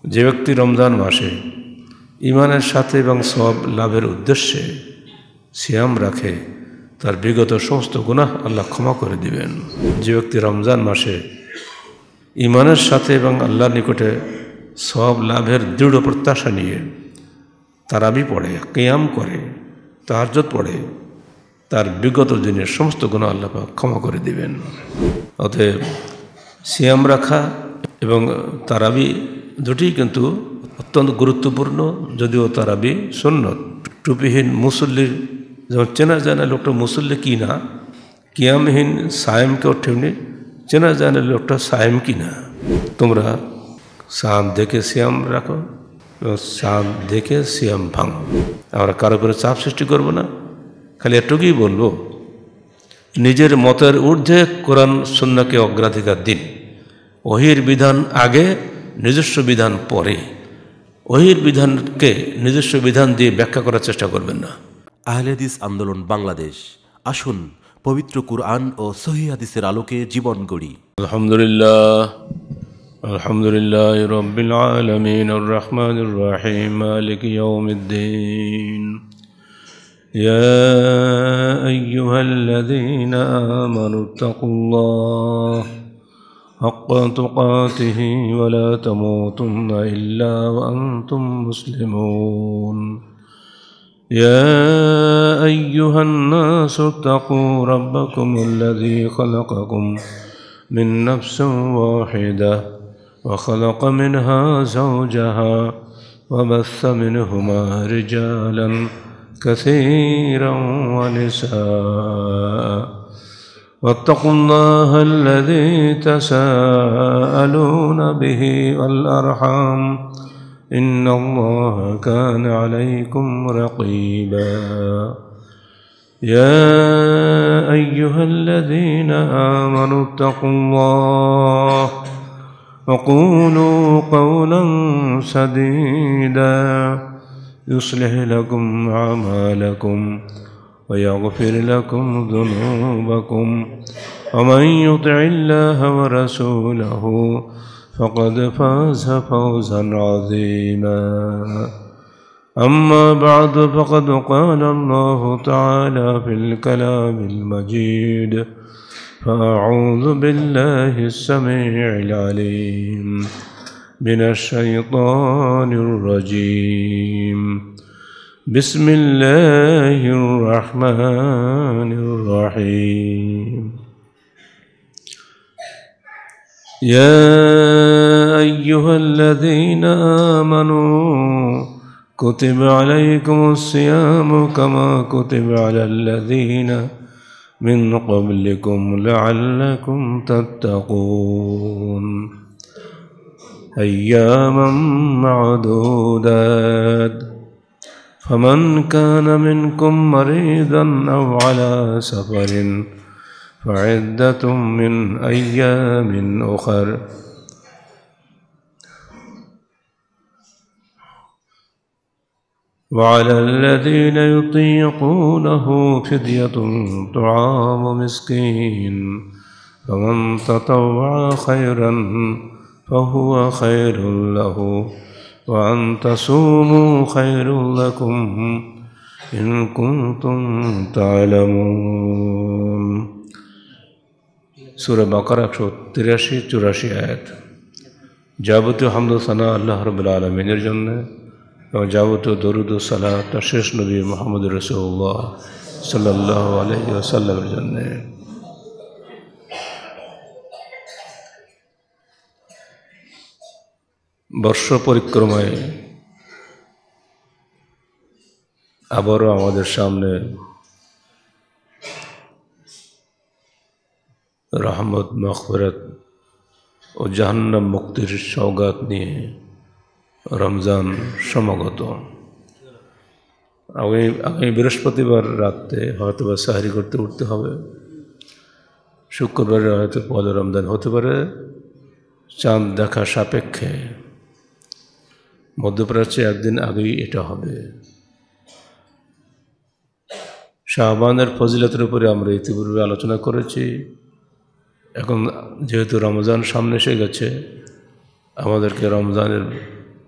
যে ব্যক্তি রমজান মাসে ঈমানের সাথে এবং সওয়াব লাভের উদ্দেশ্যে সিয়াম রাখে তার বিগত সমস্ত গুনাহ আল্লাহ ক্ষমা করে দিবেন। যে ব্যক্তি রমজান মাসে ঈমানের সাথে এবং আল্লাহর নিকটে সওয়াব লাভের দৃঢ় প্রত্যাশা নিয়ে তারাবি পড়ে, কিয়াম করে, তাহাজ্জুদ পড়ে, তার বিগত দিনের সমস্ত গুনাহ আল্লাহ পাক ক্ষমা করে দিবেন। অতএব সিয়াম রাখা এবং তারাবি দুটিই কিন্তু অত্যন্ত গুরুত্বপূর্ণ। যদিও তারাবি সুন্নত, টুপিহীন মুসল্লির যেমন চেনা যায় না লোকটা মুসল্লি কি না, কিয়ামহীন সায়েমকেও তেমনি চেনা যায় না লোকটা সায়েম কি না। তোমরা চাঁদ দেখে সিয়াম রাখো এবং চাঁদ দেখে সিয়াম ভাঙো। আমরা কারো করে চাপ সৃষ্টি করব না, খালি এটুকুই বলবো নিজের মতের ঊর্ধ্বে কোরআন সুন্নাহকে অগ্রাধিকার দিন। ওহীর বিধান আগে, নিজস্ব বিধান পরে। ওহীর বিধানকে নিজস্ব বিধান দিয়ে ব্যাখ্যা করার চেষ্টা করবেন না। আহলে হাদিস আন্দোলন বাংলাদেশ, আসুন পবিত্র কুরআন ও সহিহ হাদিসের আলোকে জীবন গড়ি। আলহামদুলিল্লাহ রাব্বিল আলামিন আর রহমানির রহিম মালিকি ইয়াউমিদ্দিন। ইয়া আইয়ুহাল্লাযীনা আমানুত্তাকুল্লাহ হাক্কা তুকাতিহি ওয়া লা তামুতুন্না ইল্লা ওয়া আনতুম মুসলিমুন। يا أيها الناس اتقوا ربكم الذي خلقكم من نفس واحدة وخلق منها زوجها وبث منهما رجالا كثيرا ونساء واتقوا الله الذي تساءلون به والأرحام إن الله كان عليكم رقيبا. يا أيها الذين آمنوا اتقوا الله وقولوا قولا سديدا يصلح لكم أعمالكم ويغفر لكم ذنوبكم ومن يطع الله ورسوله فقد فاز فوزا عظيما. أما بعد فقد قال الله تعالى في الكلام المجيد فأعوذ بالله السميع العليم من الشيطان الرجيم. بسم الله الرحمن الرحيم. يا أيها الذين آمنوا كتب عليكم الصيام كما كتب على الذين من قبلكم لعلكم تتقون أياما معدودات فمن كان منكم مريضا أو على سفر فعدة من أيام أخر وعلى الذين يطيقونه فدية طعام مسكين فمن تطوع خيرا فهو خير له وأن تصوموا خير لكم إن كنتم تعلمون. সূরা বাকারা 183-84 আয়াত। যাবতীয় হামদ ও সানা আল্লাহ রাব্বুল আলামিনের জন্য এবং যাবতীয় দরুদ ও সালাত তার শেষ নবী মুহাম্মদ রাসূলুল্লাহ সাল্লাল্লাহু আলাইহি ওয়াসাল্লামের জন্য। বর্ষ পরিক্রমায় আবারও আমাদের সামনে রহমত, মাগফিরাত ও জাহান্নাম মুক্তির সওগাত নিয়ে রমজান সমাগত। আগামী বৃহস্পতিবার রাতে হয়তো বা সাহরি করতে উঠতে হবে, শুক্রবারে হয়তো পয়লা রমজান হতে পারে, চাঁদ দেখা সাপেক্ষে মধ্যপ্রাচ্যে একদিন আগেই এটা হবে। শাবানের ফজিলতের উপরে আমরা ইতিপূর্বে আলোচনা করেছি। এখন যেহেতু রমজান সামনে এসে গেছে, আমাদেরকে রমজানের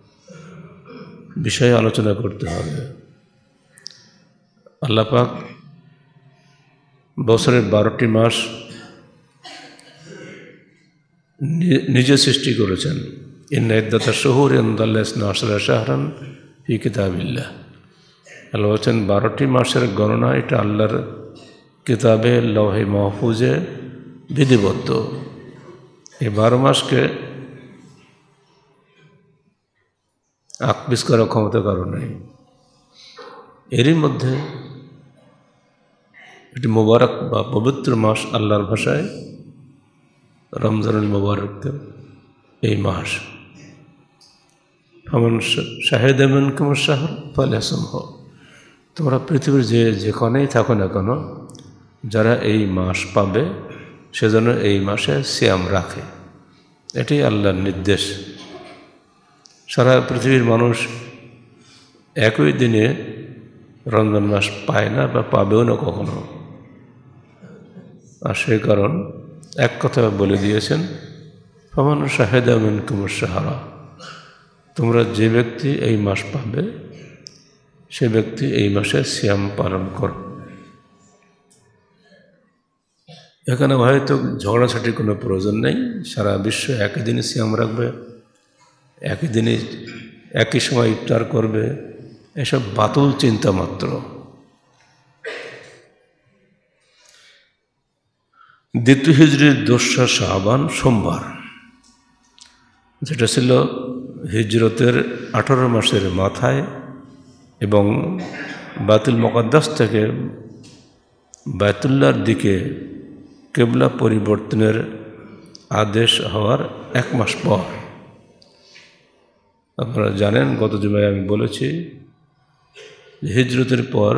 বিষয়ে আলোচনা করতে হবে। আল্লাহ পাক বছরের 12টি মাস নিজে সৃষ্টি করেছেন। ইন্না ইদ্দাতা শুহুরি ইনদাল্লাহি ইসনা আশারা শাহরান ফি কিতাবিল্লাহ। আল্লাহ বলছেন 12টি মাসের গণনা এটা আল্লাহর কিতাবে লৌহে মাহফুজে বিধিবদ্ধ। এই 12 মাসকে আকপিস করার ক্ষমতা কারো নেই। এরই মধ্যে একটি মোবারক বা পবিত্র মাস আল্লাহর ভাষায় রমজানুল মুবারক, এই মাস। ফামান শাহিদা মিনকুমুশ শাহর ফালিয়াসুমহু। তোমরা পৃথিবীর যেখানেই থাকো না কেন, যারা এই মাস পাবে সেজন্য এই মাসে সিয়াম রাখে। এটাই আল্লাহর নির্দেশ। সারা পৃথিবীর মানুষ একই দিনে রমজান মাস পায় না বা পাবেও না কখনো। আর সেই কারণ এক কথা বলে দিয়েছেন, ফামান শাহিদা মিনকুমুশ শাহরা। তোমরা যে ব্যক্তি এই মাস পাবে সে ব্যক্তি এই মাসে সিয়াম পালন করো। এখানে হয়তো ঝগড়াঝাটির কোনো প্রয়োজন নেই। সারা বিশ্ব একই দিনে সিয়াম রাখবে, একই দিনে একই সময় ইফতার করবে, এসব বাতুল চিন্তা মাত্র। দ্বিতীয় হিজরির 2রা শাবান সোমবার, যেটা ছিল হিজরতের 18 মাসের মাথায় এবং বাইতুল মুকাদ্দাস থেকে বায়তুল্লাহর দিকে কিবলা পরিবর্তনের আদেশ হওয়ার 1 মাস পর। আপনারা জানেন, গত জুমায় আমি বলেছি হিজরতের পর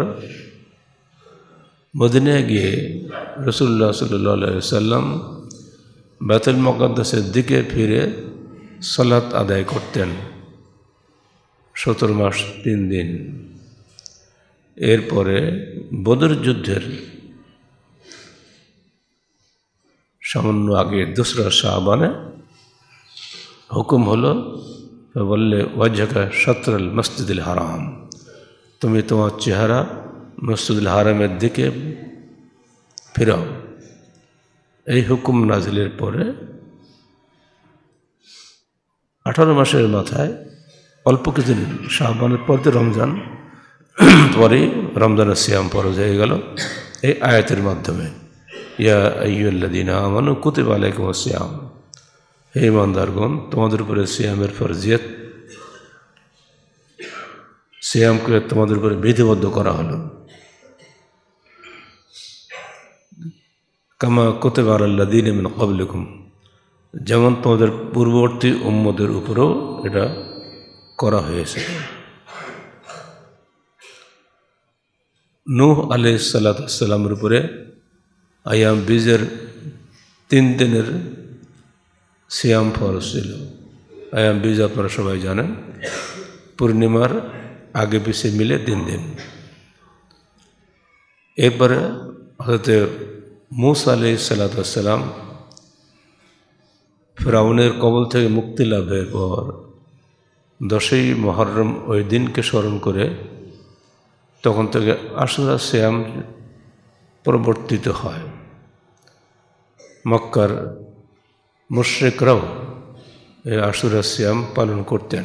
মদিনায় গিয়ে রাসূলুল্লাহ সাল্লাল্লাহু আলাইহি সাল্লাম বাইতুল মুকাদ্দাসের দিকে ফিরে সালাত আদায় করতেন 17 মাস 3 দিন। এরপরে বদর যুদ্ধের সামান্য আগে 2রা শাবানে হুকুম হলো, বললে ওয়াজহাকা শাতরাল মসজিদুল হারাম, তুমি তোমার চেহারা মসজিদুল হারামের দিকে ফেরাও। এই হুকুম নাজিলের পরে 18 মাসের মাথায় অল্প কিছুদিন শাবানের পর রমজান, পরে রমজানের সিয়াম ফরজ হয়ে গেল এই আয়াতের মাধ্যমে। ইয়া আইয়ুহাল্লাযীনা আমানু কুতিবা আলাইকুমুস সিয়াম। হে ইমানদারগণ, তোমাদের উপরে সিয়ামের ফরজিয়ত, সিয়ামকে তোমাদের উপরে বিধিবদ্ধ করা হলো। কামা কুতিবা আলাল্লাযীনা মিন ক্বাবলিকুম, যেমন তোমাদের পূর্ববর্তী উম্মতের উপরেও এটা করা হয়েছে। নূহ আলাইহিস সালাতু ওয়াস সালামের উপরে আয়াম বীজের 3 দিনের সিয়াম ফরজ ছিল। আয়াম বীজ আপনারা সবাই জানেন, পূর্ণিমার আগে পিছে মিলে 3 দিন। এরপরে হযরত মূসা আলাইহিস সালাতু ওয়াস সালাম ফিরআউনের কবল থেকে মুক্তি লাভের পর 10ই মুহররম ওই দিনকে স্মরণ করে তখন থেকে আশুরা সিয়াম প্রবর্তিত হয়। মক্কার মুশরিকরাও এই আশুরা সিয়াম পালন করতেন।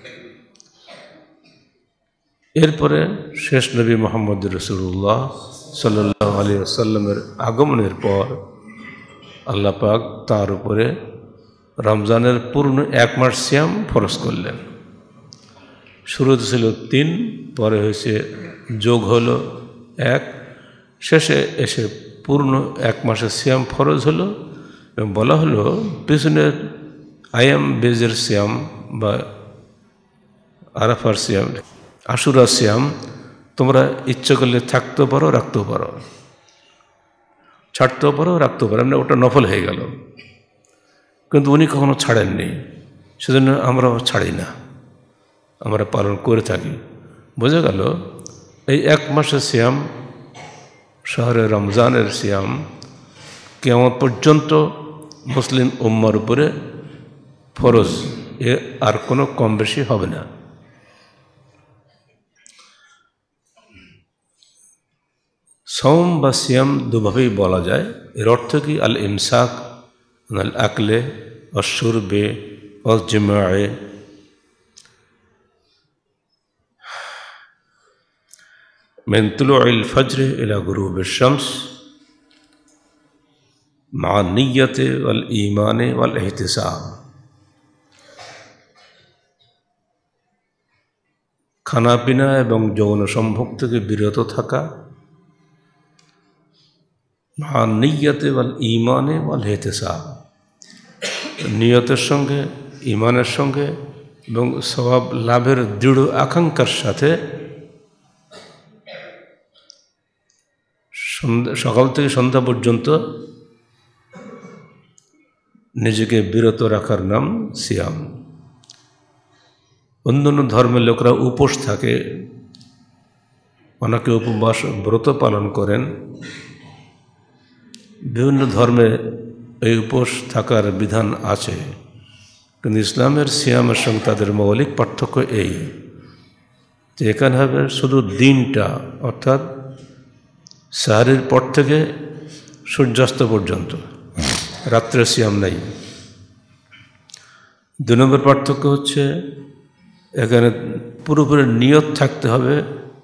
এরপরে শেষ নবী মুহাম্মদ রাসূলুল্লাহ সাল্লাল্লাহু আলাইহি ওয়াসাল্লামের আগমনের পর আল্লাহ পাক তার উপরে রমজানের পূর্ণ 1 মাস সিয়াম ফরজ করলেন। শুরুতে ছিল 3, পরে হয়েছে যোগ হলো 1, শেষে এসে পূর্ণ 1 মাসের সিয়াম ফরজ হলো এবং বলা হলো পিছনের আয়াম বেজের সিয়াম বা আরাফার সিয়াম, আশুরা সিয়াম তোমরা ইচ্ছে করলে থাকতেও পারো, রাখতেও পারো, ছাড়তেও পারো, রাখতেও পারো, এমনি ওটা নফল হয়ে গেল। কিন্তু উনি কখনো ছাড়েননি, সেজন্য আমরাও ছাড়ি না, আমরা পালন করে থাকি। বোঝা গেল এই 1 মাসের সিয়াম, শহরে রমজানের সিয়াম কিয়ামত পর্যন্ত মুসলিম উম্মার উপরে ফরজ, আর কোনো কম বেশি হবে না। সওম বা সিয়াম দুভাবেই বলা যায়। এর অর্থ কি? আল ইমসাক আল আকলে অশুরবে অজিমায়ে, মিন তুলুইল ফজর ইলা গুরুবিশ শামস মা নিয়্যতে ওয়াল ঈমানে ওয়াল ইহতিসাব। খানাপিনা এবং যৌন সম্ভোগ থেকে বিরত থাকা, মা নিয়্যতে ওয়াল ঈমানে ওয়াল ইহতিসাব, নিয়তের সঙ্গে, ঈমানের সঙ্গে এবং সওয়াব লাভের দৃঢ় আকাঙ্ক্ষার সাথে সকাল থেকে সন্ধ্যা পর্যন্ত নিজেকে বিরত রাখার নাম সিয়াম। অন্যান্য ধর্মের লোকরা উপোস থাকে, অনেকে উপবাস ব্রত পালন করেন। বিভিন্ন ধর্মে এই উপোস থাকার বিধান আছে, কিন্তু ইসলামের সিয়ামের সঙ্গে তাদের মৌলিক পার্থক্য এই যে এখানে হবে শুধু দিনটা, অর্থাৎ সাহারির পর থেকে সূর্যাস্ত পর্যন্ত, রাত্রে সিয়াম নাই। 2 নম্বর পার্থক্য হচ্ছে এখানে পুরোপুরি নিয়ত থাকতে হবে,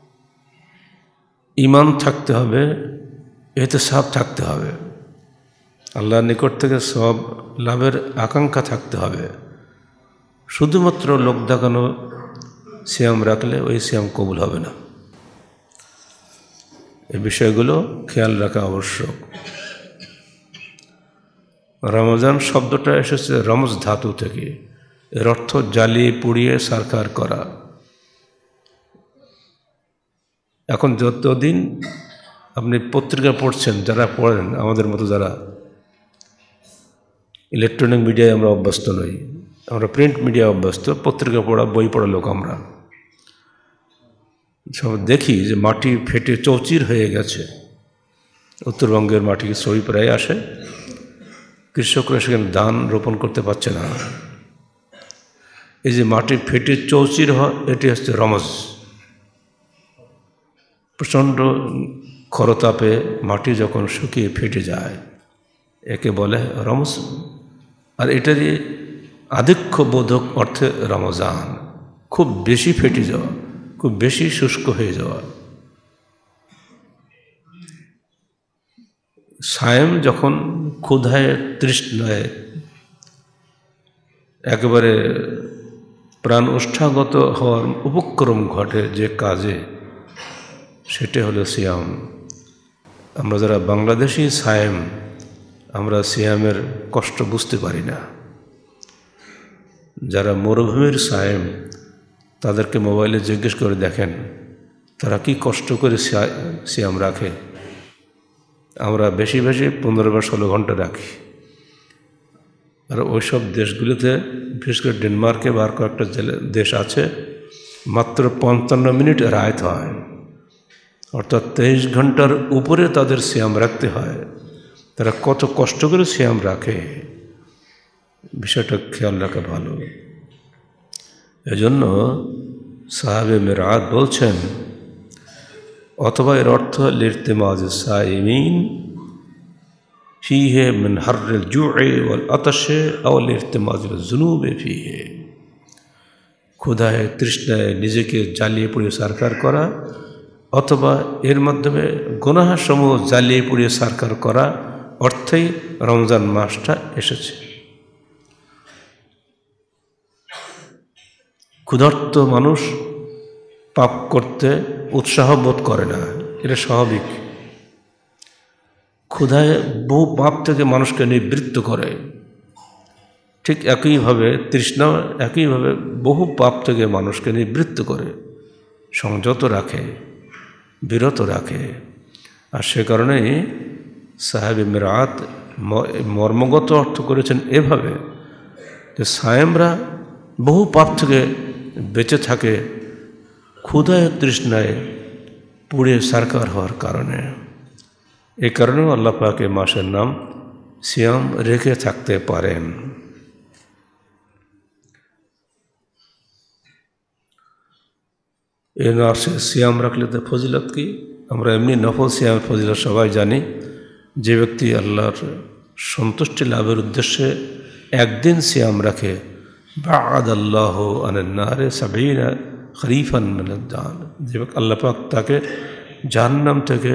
ঈমান থাকতে হবে, ইহতিসাব থাকতে হবে, আল্লাহর নিকট থেকে সওয়াব লাভের আকাঙ্ক্ষা থাকতে হবে। শুধুমাত্র লোক দেখানো সিয়াম রাখলে ওই সিয়াম কবুল হবে না। এই বিষয়গুলো খেয়াল রাখা আবশ্যক। রমজান শব্দটা এসেছে রমজ ধাতু থেকে। এর অর্থ জ্বালিয়ে পুড়িয়ে সারখার করা। এখন যতদিন আপনি পত্রিকা পড়ছেন, যারা পড়েন, আমাদের মতো যারা ইলেকট্রনিক মিডিয়ায় আমরা অভ্যস্ত নই, আমরা প্রিন্ট মিডিয়া অভ্যস্ত, পত্রিকা পড়া, বই পড়া লোক আমরা সব দেখি যে মাটি ফেটে চৌচির হয়ে গেছে। উত্তরবঙ্গের মাটি সই প্রায় আসে, কৃষকরা সেখানে ধান রোপণ করতে পারছে না। এই যে মাটি ফেটে চৌচির হয়, এটি হচ্ছে রমজ। প্রচণ্ড খরতাপে মাটি যখন শুকিয়ে ফেটে যায়, একে বলে রমজ। আর এটারই আধিক্যবোধক অর্থে রমজান, খুব বেশি ফেটে যাওয়া, খুব বেশি শুষ্ক হয়ে যাওয়া। সায়েম যখন ক্ষুধায় তৃষ্ণায় একেবারে প্রাণ ওষ্ঠাগত হওয়ার উপক্রম ঘটে যে কাজে, সেটা হলো সিয়াম। আমরা যারা বাংলাদেশি সায়েম, আমরা সিয়ামের কষ্ট বুঝতে পারি না। যারা মরুভূমির সায়েম, তাদেরকে মোবাইলে জিজ্ঞেস করে দেখেন তারা কি কষ্ট করে সিয়াম রাখে। আমরা বেশি বেশি 15 বা 16 ঘন্টা রাখি। আর ওইসব দেশগুলোতে, বিশেষ করে ডেনমার্কে বা আর কয়েকটা দেশ আছে, মাত্র 55 মিনিট রাত হয়, অর্থাৎ 23 ঘন্টার উপরে তাদের সিয়াম রাখতে হয়। তারা কত কষ্ট করে সিয়াম রাখে, বিষয়টা খেয়াল রাখা ভালো। এজন্য সাহাবে মেরাত বলছেন, অথবা এর অর্থ লিরতিমাজ সাইমিন ফিহে মিন হাররিল জু'i ওয়াল আতাশে আও লিরতিমাজিল যুনুবে ফিহে। ক্ষুধায় তৃষ্ণায় নিজেকে জ্বালিয়ে পুড়িয়ে সারকার করা, অথবা এর মাধ্যমে গুনাহসমূহ জ্বালিয়ে পুড়িয়ে সারকার করা অর্থেই রমজান মাসটা এসেছে। ক্ষুধার্ত মানুষ পাপ করতে উৎসাহ বোধ করে না, এটা স্বাভাবিক। ক্ষুধায় বহু পাপ থেকে মানুষকে নিবৃত্ত করে। ঠিক একইভাবে তৃষ্ণা একইভাবে বহু পাপ থেকে মানুষকে নিবৃত্ত করে, সংযত রাখে, বিরত রাখে। আর সে কারণেই সাহাবে মেরাত মর্মগত অর্থ করেছেন এভাবে যে সায়েমরা বহু পাপ থেকে বেঁচে থাকে ক্ষুধায় তৃষ্ণায় পুড়ে সারকার হওয়ার কারণে। এই কারণেও আল্লাহ পাক এই মাসের নাম সিয়াম রেখে থাকতে পারেন। এই মাসে সিয়াম রাখলে তো ফজিলত কি? আমরা এমনি নফল সিয়াম ফজিলত সবাই জানি। যে ব্যক্তি আল্লাহর সন্তুষ্টি লাভের উদ্দেশ্যে একদিন সিয়াম রাখে, বা'আদাল্লাহু আনিন নারে ৭০ খরিফান মিনাদ দান, যে আল্লাহ পাক তাকে জাহান্নাম থেকে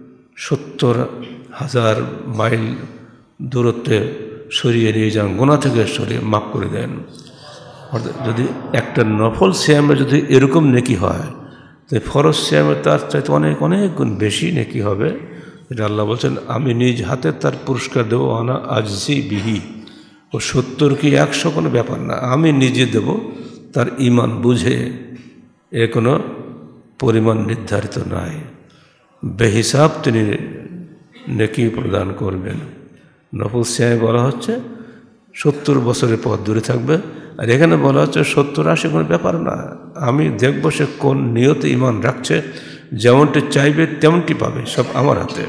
৭০,০০০ মাইল দূরত্বে সরিয়ে নিয়ে যান, গুনাহ থেকে সরিয়ে মাফ করে দেন। অর্থাৎ যদি একটা নফল সিয়ামে যদি এরকম নেকি হয়, তো ফরজ সিয়ামে তার চাইতে অনেক অনেক গুণ বেশি নেকি হবে। এটা আল্লাহ বলছেন, আমি নিজ হাতে তার পুরস্কার দেবো, আনা আজজি বিহি। ও ৭০ কি ১০০ কোনো ব্যাপার না, আমি নিজে দেব, তার ঈমান বুঝে। এ কোনো পরিমাণ নির্ধারিত নাই, বেহিসাব তিনি নেকি প্রদান করবেন। নফল সিয়ামে বলা হচ্ছে ৭০ বছরের পর দূরে থাকবে, আর এখানে বলা হচ্ছে ৭০-৮০ কোনো ব্যাপার না, আমি দেখব সে কোন নিয়তে ঈমান রাখছে, যেমনটি চাইবে তেমনটি পাবে, সব আমার হাতে।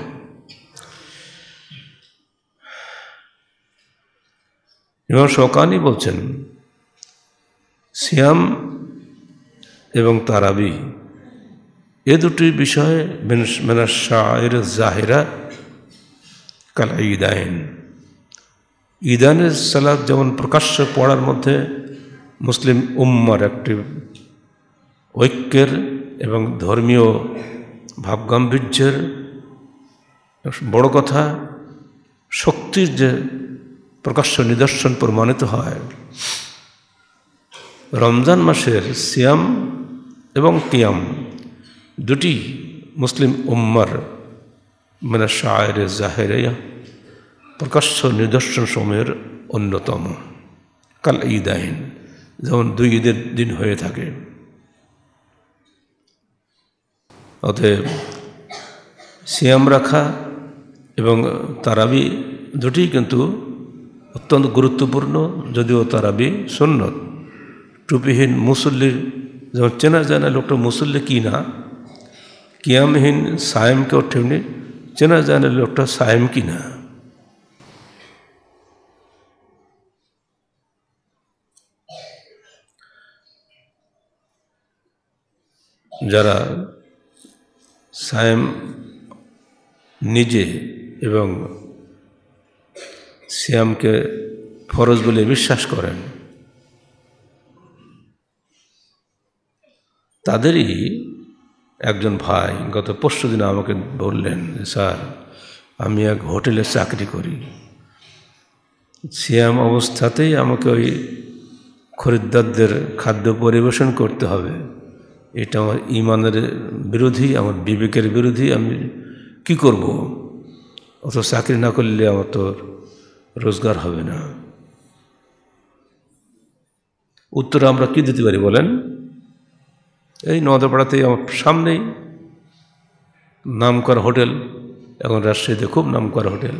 ইমাম শওকানি বলছেন, সিয়াম এবং তারাবি এ দুটি বিষয়ে মিনাশ শাআইর জাহিরা কাল ঈদাইন। ঈদানের সালাত যেমন প্রকাশ্য পড়ার মধ্যে মুসলিম উম্মার একটি ঐক্যের এবং ধর্মীয় ভাবগাম্ভীর্যের বড় কথা, শক্তির যে প্রকাশ্য নিদর্শন প্রমাণিত হয়, রমজান মাসের সিয়াম এবং কিয়াম দুটি মুসলিম উম্মার মিনাশ শাআইর জাহিরা প্রকাশ্য নিদর্শন সমূহের অন্যতম। কাল ঈদাইন, যেমন দুই ঈদের দিন হয়ে থাকে। অতএব সিয়াম রাখা এবং তারাবি দুটিই কিন্তু অত্যন্ত গুরুত্বপূর্ণ, যদিও তারাবি সুন্নত। টুপিহীন মুসল্লির যেমন চেনা যায় না লোকটা মুসল্লি কি না, কিয়ামহীন সায়েমকেও তেমনি চেনা যায় না লোকটা সায়েম কি না। যারা সায়েম নিজে এবং সিয়ামকে ফরজ বলে বিশ্বাস করেন, তাদেরই একজন ভাই গত পরশু দিন আমাকে বললেন, স্যার আমি এক হোটেলে চাকরি করি, সিয়াম অবস্থাতেই আমাকে ওই খরিদ্দারদের খাদ্য পরিবেশন করতে হবে, এটা আমার ঈমানের বিরোধী, আমার বিবেকের বিরোধী, আমি কি করব? অত চাকরি না করলে আমার তো রোজগার হবে না। উত্তরে আমরা কি দিতে পারি বলেন? এই নওদাপাড়াতেই আমার সামনেই নামকরা হোটেল, এখন রাজশাহীতে খুব নামকরা হোটেল,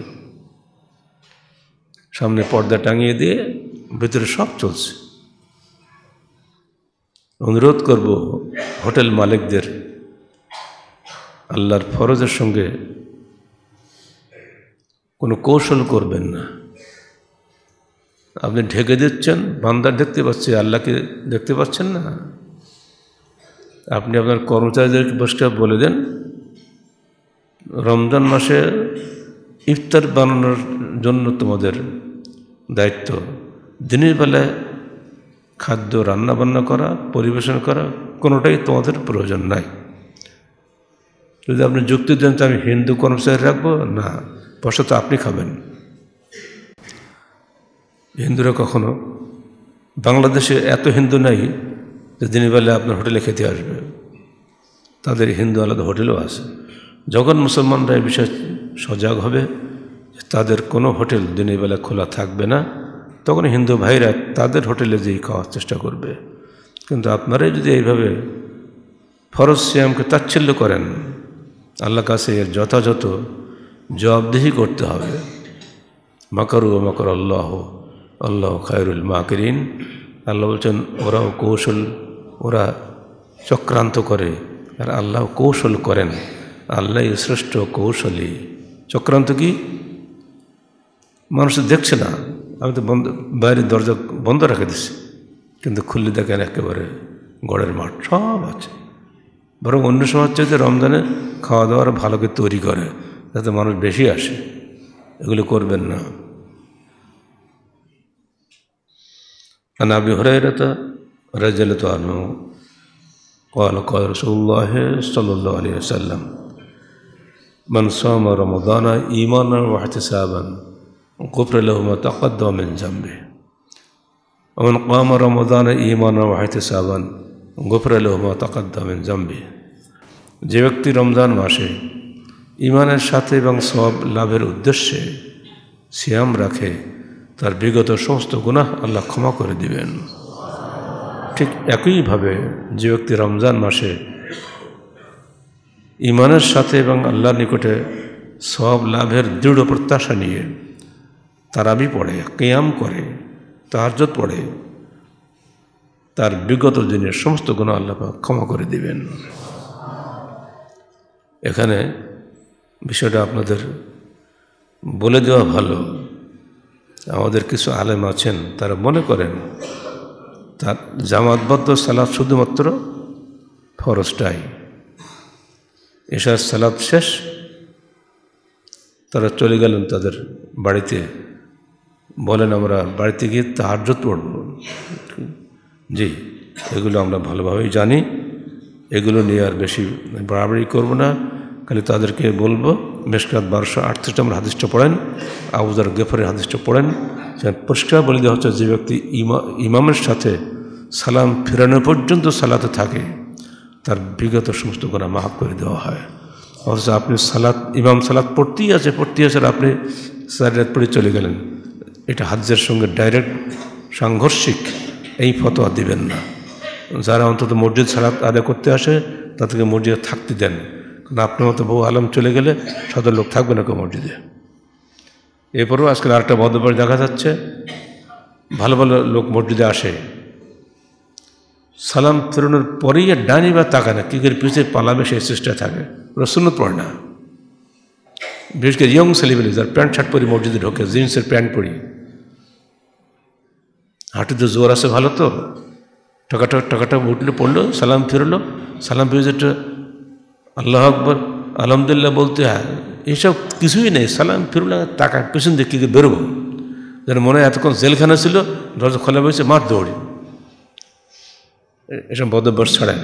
সামনে পর্দা টাঙিয়ে দিয়ে ভিতরে সব চলছে। অনুরোধ করব হোটেল মালিকদের, আল্লাহর ফরজের সঙ্গে কোনো কৌশল করবেন না। আপনি ঢেকে দিচ্ছেন, বান্দা দেখতে পাচ্ছে, আল্লাহকে দেখতে পাচ্ছেন না। আপনি আপনার কর্মচারীদেরকে বসে বলে দেন, রমজান মাসে ইফতার বানানোর জন্য তোমাদের দায়িত্ব, দিনের বেলায় খাদ্য রান্নাবান্না করা, পরিবেশন করা কোনোটাই তোমাদের প্রয়োজন নাই। যদি আপনি যুক্তি দেন তো আমি হিন্দু কর্মচারী রাখবো না, বসে তো আপনি খাবেন। হিন্দুরা কখনো, বাংলাদেশে এত হিন্দু নাই যে দিনের বেলায় আপনার হোটেলে খেতে আসবে, তাদের হিন্দু আলাদা হোটেলও আছে। যখন মুসলমানরা এই বিষয়ে সজাগ হবে, তাদের কোনো হোটেল দিনের বেলা খোলা থাকবে না, তখন হিন্দু ভাইরা তাদের হোটেলে যেই খাওয়ার চেষ্টা করবে। কিন্তু আপনারাই যদি এইভাবে ফরজ সিয়ামকে তাচ্ছিল্য করেন, আল্লাহর কাছে এর যথাযথ জবাবদিহি করতে হবে। মাকারু মাকার আল্লাহ, আল্লাহ খায়রুল মাকিরিন। আল্লাহ বলছেন ওরাও কৌশল, ওরা চক্রান্ত করে, আর আল্লাহ কৌশল করেন, আল্লাহ শ্রেষ্ঠ কৌশলী। চক্রান্ত কি? মানুষ দেখছে না, আমি তো বাইরের দরজা বন্ধ রেখে দিচ্ছি, কিন্তু খুললে দেখেন একেবারে গড়ের মাঠ সব আছে। বরং অন্য সময় চাইতে রমজানে খাওয়া দাওয়ার ভালো করে তৈরি করে যাতে মানুষ বেশি আসে। এগুলো করবেন না। عن أبي هريرة رضي الله عنه قال قال رسول الله صلى الله عليه وسلم من صام رمضان إيمانا واحتسابا غفر له ما تقدم من ذنبه ومن قام رمضان إيمانا واحتسابا غفر له ما تقدم من ذنبه। যে ব্যক্তি রমজান মাসে ঈমানের সাথে এবং সওয়াব লাভের উদ্দেশ্যে সিয়াম রাখে তার বিগত সমস্ত গুনাহ আল্লাহ ক্ষমা করে দিবেন। ঠিক একইভাবে যে ব্যক্তি রমজান মাসে ঈমানের সাথে এবং আল্লাহর নিকটে সওয়াব লাভের দৃঢ় প্রত্যাশা নিয়ে তারাবি পড়ে, কিয়াম করে, তাহাজ্জুদ পড়ে, তার বিগত দিনের সমস্ত গুনাহ আল্লাহ ক্ষমা করে দিবেন। এখানে বিষয়টা আপনাদের বলে দেওয়া ভালো। আমাদের কিছু আলেম আছেন তারা মনে করেন তার জামাতবদ্ধ সালাত শুধুমাত্র ফরজটাই, এশার সালাত শেষ তারা চলে গেলেন তাদের বাড়িতে, বলেন আমরা বাড়িতে গিয়ে তাহাজ্জুদ পড়ব। জি, এগুলো আমরা ভালোভাবেই জানি, এগুলো নিয়ে আর বেশি বাড়াবাড়ি করব না। খালি তাদেরকে বলবো মেশকাত 1238 নম্বর হাদিসটা পড়েন, আবু যর গফারের হাদিসটা পড়েন। পরিষ্কার বলে দেওয়া হচ্ছে যে ব্যক্তি ইমামের সাথে সালাম ফেরানো পর্যন্ত সালাতে থাকে তার বিগত সমস্ত গুনাহ মাফ করে দেওয়া হয়। অথচ আপনি ইমাম সালাত পড়তেই আছে আর আপনি সালাত পড়ে চলে গেলেন, এটা হাদিসের সঙ্গে ডাইরেক্ট সাংঘর্ষিক। এই ফতোয়া দিবেন না। যারা অন্তত মসজিদ সালাত আদায় করতে আসে তাদেরকে মসজিদে থাকতে দেন, কারণ আপনার মতো বহু আলম চলে গেলে শত লোক থাকবে না কেউ মসজিদে। এরপরেও আজকাল আরেকটা বদভ্যাস দেখা যাচ্ছে, ভালো ভালো লোক মসজিদে আসে, সালাম ফেরানোর পরেই আর ডানি বা তাকায় না, কী করে পিছিয়ে পালাবে সেই চেষ্টায় থাকে, ওরা সুন্নত পড়ে না। বিশেষ করে ইয়ং ছেলেবেলে যার প্যান্ট শার্ট পরি মসজিদে ঢোকে, জিন্সের প্যান্ট পরি, হাঁটুতে জোর আছে ভালো তো, টাকাটা উঠলে পড়লো, সালাম ফিরলো, সালাম ফিরে যেটা আল্লাহ আকবর আলহামদুলিল্লাহ বলতে হয়, এইসব কিছুই নেই। সালাম ফিরুল্লাহ টাকা পেছন দিয়ে কী বেরোবো, যেন মনে হয় এতক্ষণ জেলখানা ছিল, দরজা খোলা বসে মাঠ দৌড়ি, এসব বদভ্যাস ছাড়েন।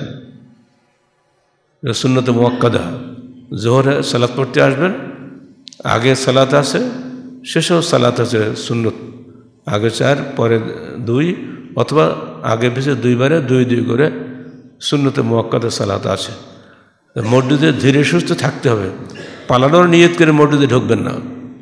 সুন্নতে মুআক্কাদা, জোহরে সালাত পড়তে আসবেন, আগে সালাত আছে, শেষেও সালাত আছে সুন্নত, আগে 4 পরে 2, অথবা আগে পিছিয়ে 2 বারে 2 করে সুন্নতে মুআক্কাদা সালাত আছে। মসজিদে ধীরে সুস্থ থাকতে হবে, পালানোর নিয়ত করে মসজিদে ঢুকবেন না।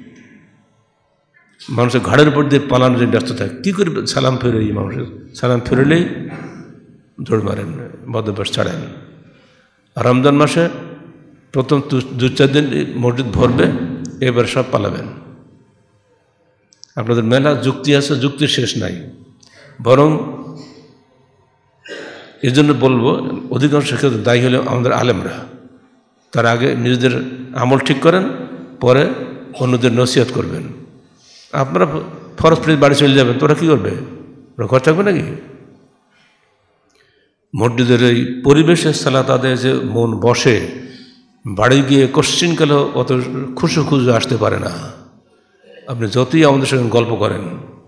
মানুষের ঘাড়ের উপর দিয়ে পালানোর যে ব্যস্ত থাকে, কী করে সালাম ফেরে, মানুষের সালাম ফেরলেই দৌড় মারেন, বদভ্যাস ছাড়েন। রমজান মাসে প্রথম 2-4 দিন মসজিদ ভরবে, এবার সব পালাবেন। আপনাদের মেলা যুক্তি আছে, যুক্তির শেষ নাই। বরং এই জন্য বলবো, অধিকাংশ ক্ষেত্রে দায়ী হলে আমাদের আলেমরা। তার আগে নিজেদের আমল ঠিক করেন, পরে অন্যদের নসিহত করবেন। আপনারা ফরজ পড়ে বাড়ি চলে যাবেন, তোরা কী করবে, ওরা ঘর থাকবে নাকি? মসজিদের এই পরিবেশে সালাত আদায়ে যে মন বসে, বাড়ি গিয়ে কোশ্চিনকালেও অত খুশু আসতে পারে না। আপনি যতই আমাদের সঙ্গে গল্প করেন,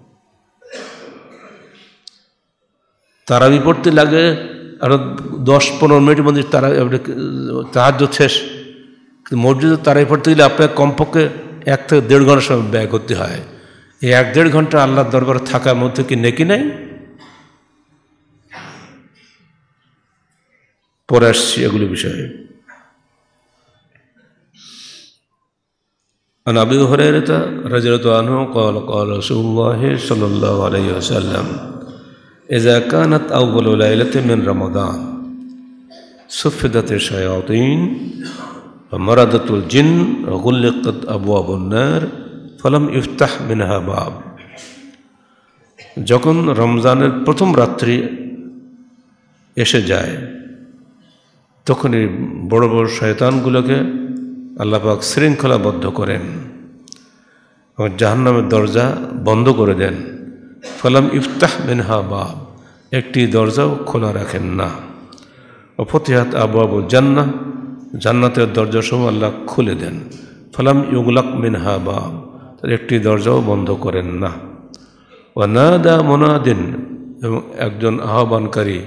তারাবি পড়তে লাগে আরও 10-15 মিনিটের মধ্যে তাহাজ্জুদ শেষ। কিন্তু মসজিদে তারাবি পড়তে গেলে আপনার কমপক্ষে 1 থেকে 1.5 ঘন্টা সময় ব্যয় করতে হয়। এই 1-1.5 ঘন্টা আল্লাহর দরবারে থাকার মধ্যে কি নেকি নাই? পরে আসছি এগুলো বিষয়ে। عن أبي هريرة رضي الله عنه قال قال رسول الله صلى الله عليه وسلم إذا كانت أول ليلة من رمضان صفدت الشياطين ومرضت الجن وغلقت أبواب النار فلم يفتح منها باب। যখন রমজানের প্রথম রাত্রি এসে যায়, তখন এই বড় বড় শয়তানগুলোকে আল্লাহ পাক শৃঙ্খলাবদ্ধ করেন এবং জাহান্নামের দরজা বন্ধ করে দেন। ফালাম ইফতাহ মিনহা বাব, একটি দরজাও খোলা রাখেন না। ফতিহাত আবওয়াবুল জান্নাহ, জান্নাতের দরজাসমূহ আল্লাহ খুলে দেন। ফালাম ইউগলাক মিনহা বাব, তার একটি দরজাও বন্ধ করেন না। ওয়া নাদা মুনাদিন, এবং একজন আহ্বানকারী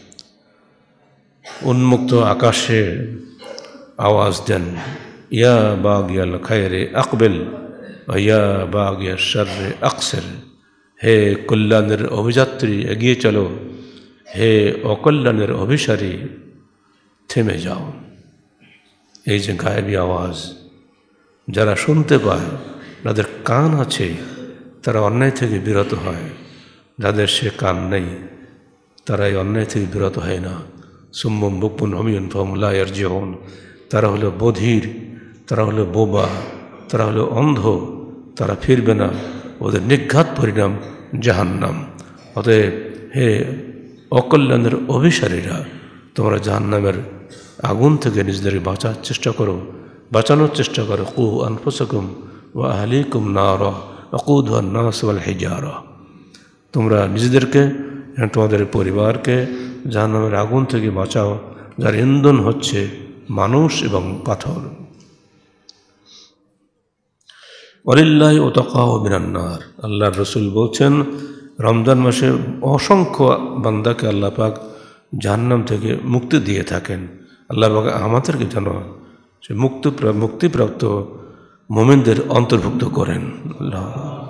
উন্মুক্ত আকাশে আওয়াজ দেন, ইয়া বাগিয়াল খায়রে আকবেল ইয়া বাগিয়াল শাররে আকসির, হে কল্যাণের অভিযাত্রী এগিয়ে চলো, হে অকল্যাণের অভিসারী থেমে যাও। এই যে গায়েবী আওয়াজ যারা শুনতে পায়, যাদের কান আছে তারা অন্যায় থেকে বিরত হয়, যাদের সে কান নেই তারা এই অন্যায় থেকে বিরত হয় না। সুম্মুম বুকমুন উমিয়ুন ফাহুম লা ইয়ারজিউন, তারা হলো বধির, তারা হলো বোবা, তারা হলো অন্ধ, তারা ফিরবে না, ওদের নিঘাত পরিণাম জাহান্নাম। অতএব হে অকল্যাণের অভিসারীরা, তোমরা জাহান্নামের আগুন থেকে নিজেদেরকে বাঁচার চেষ্টা করো, বাঁচানোর চেষ্টা করো। কু আনফুসাকুম ওয়া আহলিকুম নারা ওয়াকুদুহা আন-নাস ওয়াল হিজারা, তোমরা নিজেদেরকে এবং তোমাদের পরিবারকে জাহান্নামের আগুন থেকে বাঁচাও, যার ইন্ধন হচ্ছে মানুষ এবং পাথর। ওয়ালিল্লাহি উতাকাউ মিনান নার, আল্লাহর রাসূল বলছেন রমজান মাসে অসংখ্য বান্দাকে আল্লাহ পাক জাহান্নাম থেকে মুক্তি দিয়ে থাকেন। আল্লাহ পাক আমাদেরকে যেন সে মুক্তিপ্রাপ্ত মুমিনদের অন্তর্ভুক্ত করেন। আল্লাহ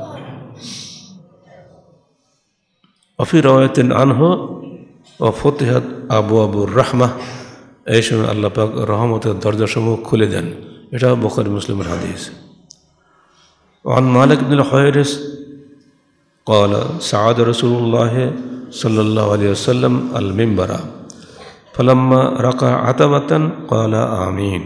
অফি রাওয়ায়াতিন আনহু ওয়া ফতিহাত আবওয়াবুর রাহমাহ, এই সময় আল্লাহ পাক রহমতের দরজাসমূহ খুলে দেন। এটা বুখারী মুসলিমের হাদিস। وعن مالك بن الحويرث قال صعد رسول الله صلى الله عليه وسلم المنبر فلما رقع عتبة قال آمين।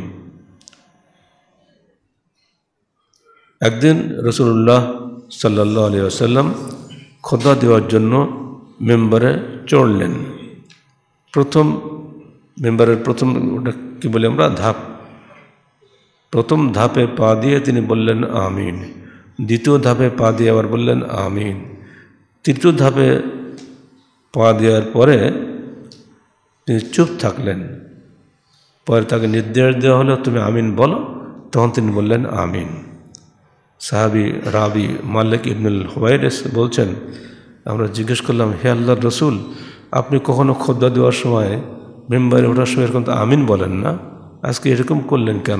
একদিন রাসূলুল্লাহ সাল্লাল্লাহু আলাইহি ওয়াসাল্লাম খুতবা দেওয়ার জন্য মেম্বারে চড়লেন। প্রথম মেম্বারের প্রথম ওটা কি বলে আমরা ধাপ, প্রথম ধাপে পা দিয়ে তিনি বললেন আমিন, দ্বিতীয় ধাপে পা দিয়ে আবার বললেন আমিন, তৃতীয় ধাপে পা দেওয়ার পরে তিনি চুপ থাকলেন। পরে তাকে নির্দেশ দেওয়া হলো তুমি আমিন বলো, তখন তিনি বললেন আমিন। সাহাবী রাবি মালিক ইবনুল হুওয়াইরিস বলছেন, আমরা জিজ্ঞেস করলাম হে আল্লাহর রাসূল, আপনি কখনো খুতবা দেওয়ার সময় মেম্বারে ওঠার সময় এরকম তো আমিন বলেন না, আজকে এরকম করলেন কেন?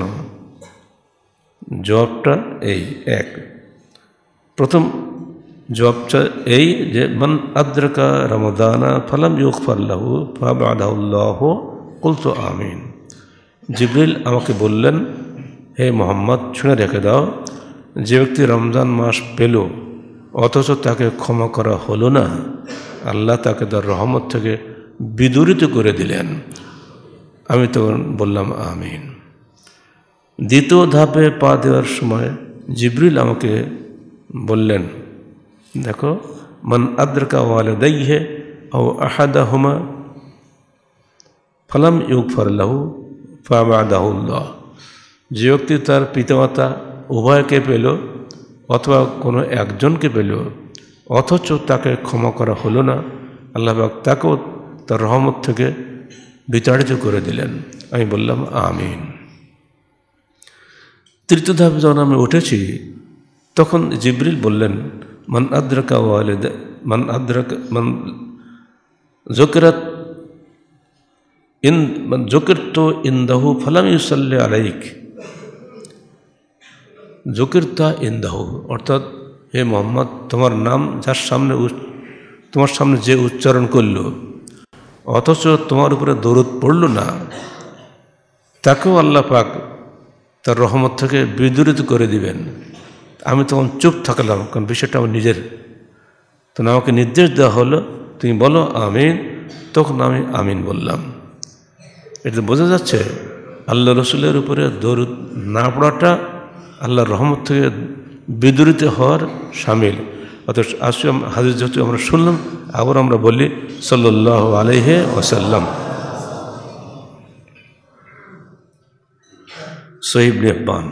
জবাবটা এই এক, প্রথম জবাবটা এই যে মান আদরাকা রমাদানা ফালাম ইউগফার লাহু ফাবাদাহুল্লাহু কুলতু আমিন। জিবরিল আমাকে বললেন, হে মোহাম্মদ শুনে রেখে দাও, যে ব্যক্তি রমজান মাস পেল অথচ তাকে ক্ষমা করা হলো না, আল্লাহ তাকে তার রহমত থেকে বিদূরিত করে দিলেন। আমি তখন বললাম আমিন। দ্বিতীয় ধাপে পা দেওয়ার সময় জিবরিল আমাকে বললেন, দেখো মান আদরাকা ওয়ালিদাইহি আও আহাদাহুমা ফালাম ইউগফার লাহু ফাবাদাহুল্লাহ, যে ব্যক্তি তার পিতামাতা উভয়কে পেল অথবা কোনো একজনকে পেল অথচ তাকে ক্ষমা করা হলো না, আল্লাহ পাক তাকেও তার রহমত থেকে বিতাড়িত করে দিলেন। আমি বললাম আমিন। তৃতীয় ধাপে যখন আমি উঠেছি তখন জিবরিল বললেন, মান আদরাকা ওয়ালিদা মান আদরাকা মান যুকিরাত ইন মান যুকিরতু ইনদাহু ফালাম ইউসাল্লি আলাইক। যুকিরতা ইনদাহু অর্থাৎ হে মোহাম্মদ, তোমার নাম যার সামনে তোমার সামনে যে উচ্চারণ করল অথচ তোমার উপরে দরুদ পড়ল না, তাকেও আল্লাহ পাক তার রহমত থেকে বিদূরিত করে দিবেন। আমি তখন চুপ থাকলাম, কারণ বিষয়টা আমার নিজের। তখন আমাকে নির্দেশ দেওয়া হলো তুমি বলো আমিন, তখন আমি আমিন বললাম। এটা বোঝা যাচ্ছে আল্লাহ রসুলের উপরে দরুদ না পড়াটা আল্লাহর রহমত থেকে বিদূরিত হওয়ার শামিল। অথচ আসলে হাদিস যেহেতু আমরা শুনলাম, আবার আমরা বলি সাল্লাল্লাহু আলাইহি ওয়াসাল্লাম। সহিহ ইবনে হিব্বান।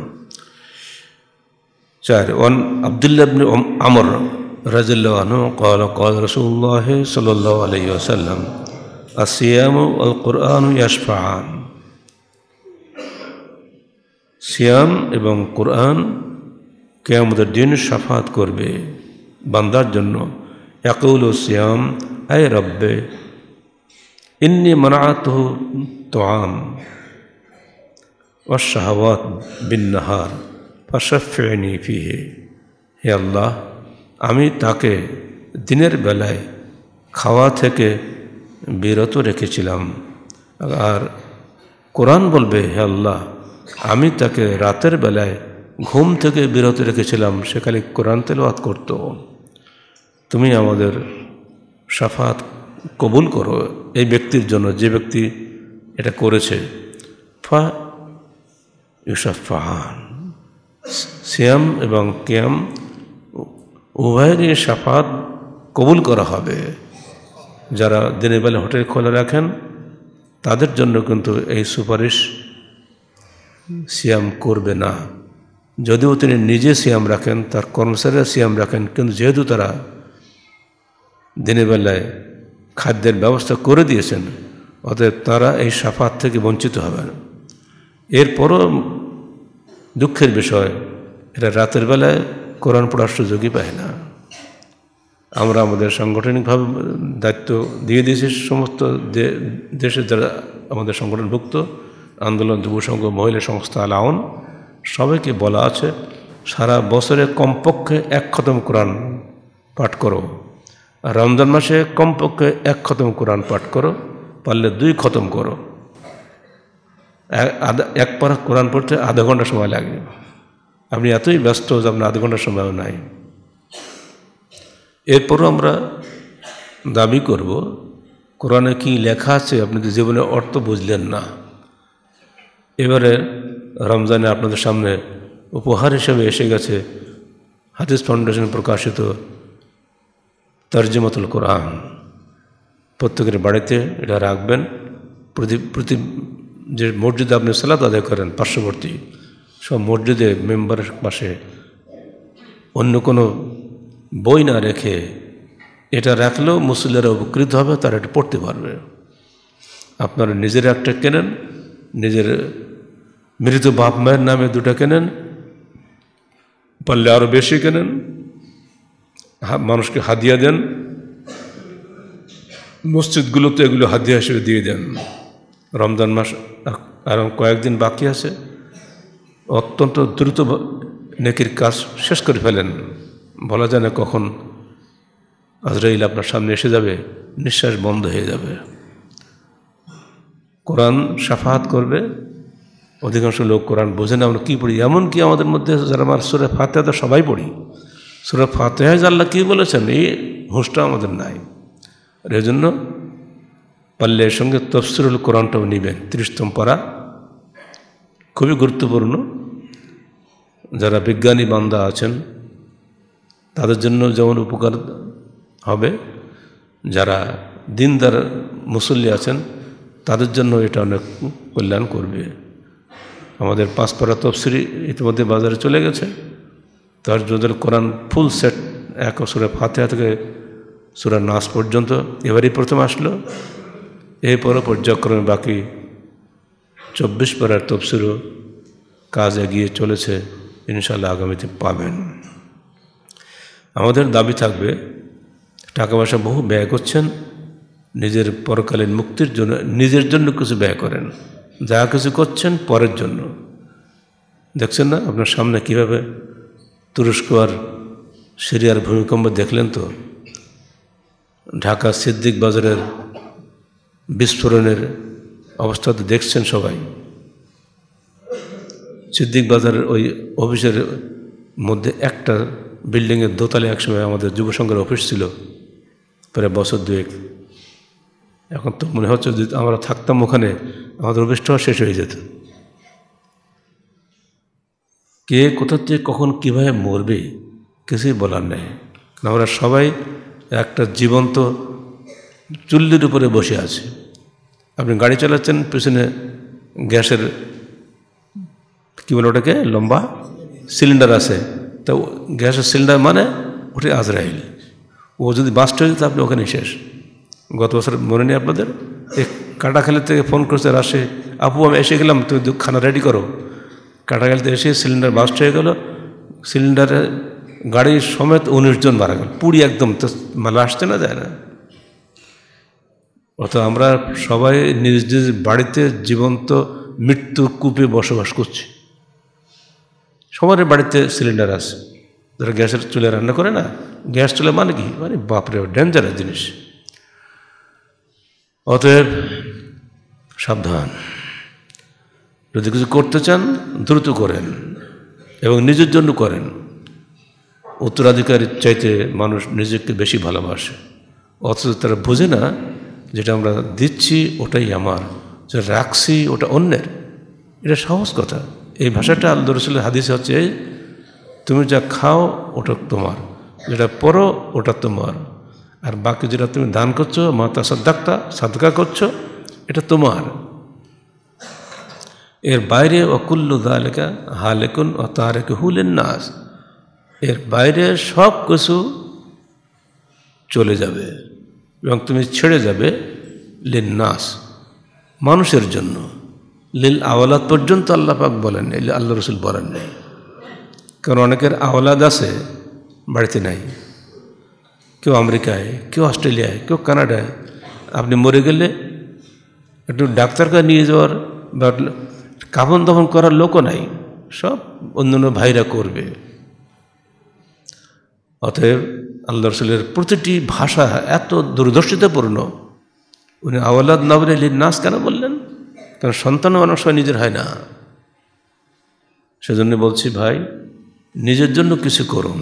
4 ওয়ান আব্দুল্লাহ ইবনে আমর রাদিয়াল্লাহু আনহু قال قال رسول الله صلى الله عليه وسلم আসিয়ামু আল কোরআন ইয়াশফাআন। সিয়াম এবং কোরআন কিয়ামতের দিন শাফাত করবে বান্দার জন্য। ইয়াকুলু সিয়াম আয় রব্বে ইন্নী মানাতুহু তুআম ওয়াশ শাহাওয়াত বিন নাহার ফাশাফি'নি ফিহি। হে আল্লাহ, আমি তাকে দিনের বেলায় খাওয়া থেকে বিরত রেখেছিলাম। আর কোরআন বলবে, হে আল্লাহ, আমি তাকে রাতের বেলায় ঘুম থেকে বিরত রেখেছিলাম, সে খালি কোরআন তেলাওয়াত করত। তুমি আমাদের শাফাত কবুল করো এই ব্যক্তির জন্য, যে ব্যক্তি এটা করেছে। ফা ইউশাফাআন। সিয়াম এবং কিয়াম উভয়েরই শাফাত কবুল করা হবে। যারা দিনের বেলা হোটেল খোলা রাখেন তাদের জন্য কিন্তু এই সুপারিশ সিয়াম করবে না। যদিও তিনি নিজে সিয়াম রাখেন, তার কর্মচারীরা সিয়াম রাখেন, কিন্তু যেহেতু তারা দিনের বেলায় খাদ্যের ব্যবস্থা করে দিয়েছেন, অতএব তারা এই শাফাত থেকে বঞ্চিত হবেন। এরপরও দুঃখের বিষয়, এরা রাতের বেলায় কোরআন পড়ার সুযোগই পায় না। আমরা আমাদের সাংগঠনিকভাবে দায়িত্ব দিয়ে দিয়েছি সমস্ত দেশের যারা আমাদের সংগঠনভুক্ত, আন্দোলন, যুব সংঘ, মহিলা সংস্থা, আলাউন, সবাইকে বলা আছে সারা বছরে কমপক্ষে 1 খতম কোরআন পাঠ করো। আর রমজান মাসে কমপক্ষে 1 খতম কোরআন পাঠ করো, পারলে 2 খতম করো। এক পারা কোরআন পড়তে আধা ঘন্টা সময় লাগে। আপনি এতই ব্যস্ত যে আপনার আধা ঘন্টার সময়ও নাই। এরপরও আমরা দাবি করব, কোরআনে কি লেখা আছে আপনি তো জীবনে অর্থ বুঝলেন না। এবারে রমজানে আপনাদের সামনে উপহার হিসেবে এসে গেছে হাদিস ফাউন্ডেশন প্রকাশিত তরজমাতুল কোরআন। প্রত্যেকের বাড়িতে এটা রাখবেন। প্রতি যে মসজিদে আপনি সালাত আদায় করেন পার্শ্ববর্তী সব মসজিদে মেম্বারের পাশে অন্য কোনো বই না রেখে এটা রাখলেও মুসল্লিরা উপকৃত হবে, তারা এটা পড়তে পারবে। আপনারা নিজের একটা কেনেন, নিজের মৃত বাপ মায়ের নামে 2টা কেনেন, পারলে আরও বেশি কেনেন, মানুষকে হাদিয়া দেন, মসজিদগুলোতে এগুলো হাদিয়া হিসেবে দিয়ে দেন। রমজান মাস আর কয়েকদিন বাকি আছে, অত্যন্ত দ্রুত নেকির কাজ শেষ করে ফেলেন। বলা যায় না কখন আজরাইল আপনার সামনে এসে যাবে, নিঃশ্বাস বন্ধ হয়ে যাবে। কোরআন শাফাত করবে। অধিকাংশ লোক কোরআন বোঝে না, আমরা কী পড়ি। এমনকি আমাদের মধ্যে যারা আমার সূরা ফাতিহা তো সবাই পড়ি, সূরা ফাতিহায় যে আল্লাহ কী বলেছেন এই হুঁশটা আমাদের নাই। আর এই জন্য পারলে এর সঙ্গে তাফসীরুল কোরআনটাও নেবেন। 30তম পারা খুবই গুরুত্বপূর্ণ। যারা বিজ্ঞানী বান্দা আছেন তাদের জন্য যেমন উপকার হবে, যারা দিনদার মুসল্লি আছেন তাদের জন্য এটা অনেক কল্যাণ করবে। আমাদের 5 পারা তাফসীর ইতিমধ্যে বাজারে চলে গেছে। তার যাদের কোরআন ফুল সেট, এক সূরা ফাতিহা থেকে সূরা নাস পর্যন্ত এবারই প্রথম আসলো। এরপরও পর্যায়ক্রমে বাকি 24 পারার তাফসীরও কাজ এগিয়ে চলেছে, ইনশাআল্লাহ আগামীতে পাবেন। আমাদের দাবি থাকবে, টাকা পয়সা বহু ব্যয় করছেন, নিজের পরকালীন মুক্তির জন্য নিজের জন্য কিছু ব্যয় করেন। যা কিছু করছেন পরের জন্য। দেখছেন না আপনার সামনে কীভাবে তুরস্ক আর সিরিয়ার ভূমিকম্প দেখলেন তো? ঢাকা সিদ্দিক বাজারের বিস্ফোরণের অবস্থা তো দেখছেন সবাই। সিদ্দিক বাজারের ওই অফিসের মধ্যে একটা বিল্ডিংয়ের দোতলায় একসময় আমাদের যুব সংঘের অফিস ছিল, প্রায় বছর 2। এখন তো মনে হচ্ছে যদি আমরা থাকতাম ওখানে আমাদের অফিসটাও শেষ হয়ে যেত। কে কোথা থেকে কখন কীভাবে মরবে কিছুই বলার নেই। আমরা সবাই একটা জীবন্ত চুল্লির উপরে বসে আছি। আপনি গাড়ি চালাচ্ছেন, পেছনে গ্যাসের কী বলে ওটাকে লম্বা সিলিন্ডার আছে, তা গ্যাসের সিলিন্ডার মানে ওটা আজরাইল। ও যদি বাস্ট হয়ে যেত আপনি ওখানে শেষ। গত বছর মনে নেই আপনাদের? এই কাটাখালি থেকে ফোন করছে রাশে, আপু আমি এসে গেলাম, তুমি খানা রেডি করো। কাটাখালিতে এসে সিলিন্ডার বাস্ট হয়ে গেল, সিলিন্ডারে গাড়ি সমেত 19 জন মারা গেল, পুড়ি একদম, তো মালা আসতে না যায় না। অত আমরা সবাই নিজ নিজ বাড়িতে জীবন্ত মৃত্যুর কূপে বসবাস করছি। সবার বাড়িতে সিলিন্ডার আছে, যারা গ্যাসের চুলে রান্না করে না, গ্যাস চুলে মানে কি, মানে বাপরে ডেঞ্জারাস জিনিস। অতএব সাবধান, যদি কিছু করতে চান দ্রুত করেন এবং নিজের জন্য করেন। উত্তরাধিকারীর চাইতে মানুষ নিজেকে বেশি ভালোবাসে, অথচ তারা বোঝে না যেটা আমরা দিচ্ছি ওটাই আমার, যেটা রাখছি ওটা অন্যের। এটা সহজ কথা। এই ভাষাটা আল্লাহ রাসূলের হাদিসে হচ্ছে, তুমি যা খাও ওটা তোমার, যেটা পরো ওটা তোমার, আর বাকি যেটা তুমি দান করছো, মাতা সাদকা করছো, এটা তোমার। এর বাইরে ওয়াকুল্লু যালিকা হালিকুন ওয়া তারিকুহু লিন-নাস, এর বাইরে সব কিছু চলে যাবে এবং তুমি ছেড়ে যাবে লিন-নাস, মানুষের জন্য। লিল আওলাদ পর্যন্ত আল্লাহ পাক বলেন, আল্লাহ রাসূল বলেন নেই। কারণ অনেকের আওলাদ আছে, বাড়িতে নাই, কেউ আমেরিকায়, কেউ অস্ট্রেলিয়ায়, কেউ কানাডায়। আপনি মরে গেলে একটু ডাক্তারকে নিয়ে যাওয়ার বা কাফন দাফন করার লোকও নাই, সব অন্যান্য ভাইরা করবে। অতএব আল্লাহ রাসূলের প্রতিটি ভাষা এত দূরদর্শিতাপূর্ণ। উনি আওলাদ না বলে লিন-নাস কেন বললেন? কারণ সন্তানও অনেক সময় নিজের হয় না। সেজন্য বলছি ভাই, নিজের জন্য কিছু করুন।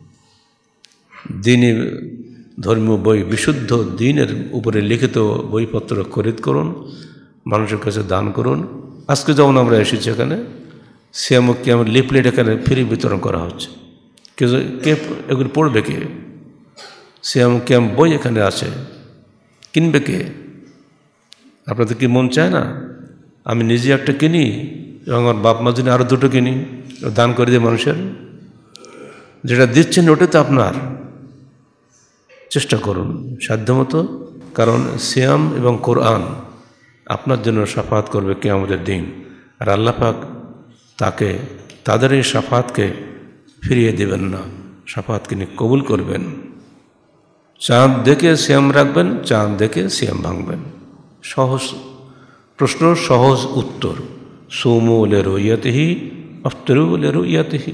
দিনী ধর্মীয় বই, বিশুদ্ধ দ্বীনের উপরে লিখিত বইপত্র খরিদ করুন, মানুষের কাছে দান করুন। আজকে যেমন আমরা এসেছি, এখানে সিয়াম ও কিয়াম লিফলেট এখানে ফ্রি বিতরণ করা হচ্ছে। কে এগুলো পড়বে? কে? সিয়াম ও কিয়াম বই এখানে আছে, কিনবে কে? আপনাদের কি মন চায় না আমি নিজে একটা কিনি এবং আমার বাপ মা জন্য আরও 2টো কিনি, দান করে দিই মানুষের? যেটা দিচ্ছেন ওটা তো আপনার। চেষ্টা করুন সাধ্যমতো, কারণ সিয়াম এবং কোরআন আপনার জন্য শাফাত করবে কিয়ামতের দিন। আর আল্লাহ পাক তাদের এই শাফাতকে ফিরিয়ে দেবেন না, শাফাতকে নিয়ে কবুল করবেন। চাঁদ দেখে সিয়াম রাখবেন, চাঁদ দেখে সিয়াম ভাঙবেন। সহজ প্রশ্ন, সহজ উত্তর। সুমু লিরুইয়াতিহি আফতিরু লিরুইয়াতিহি,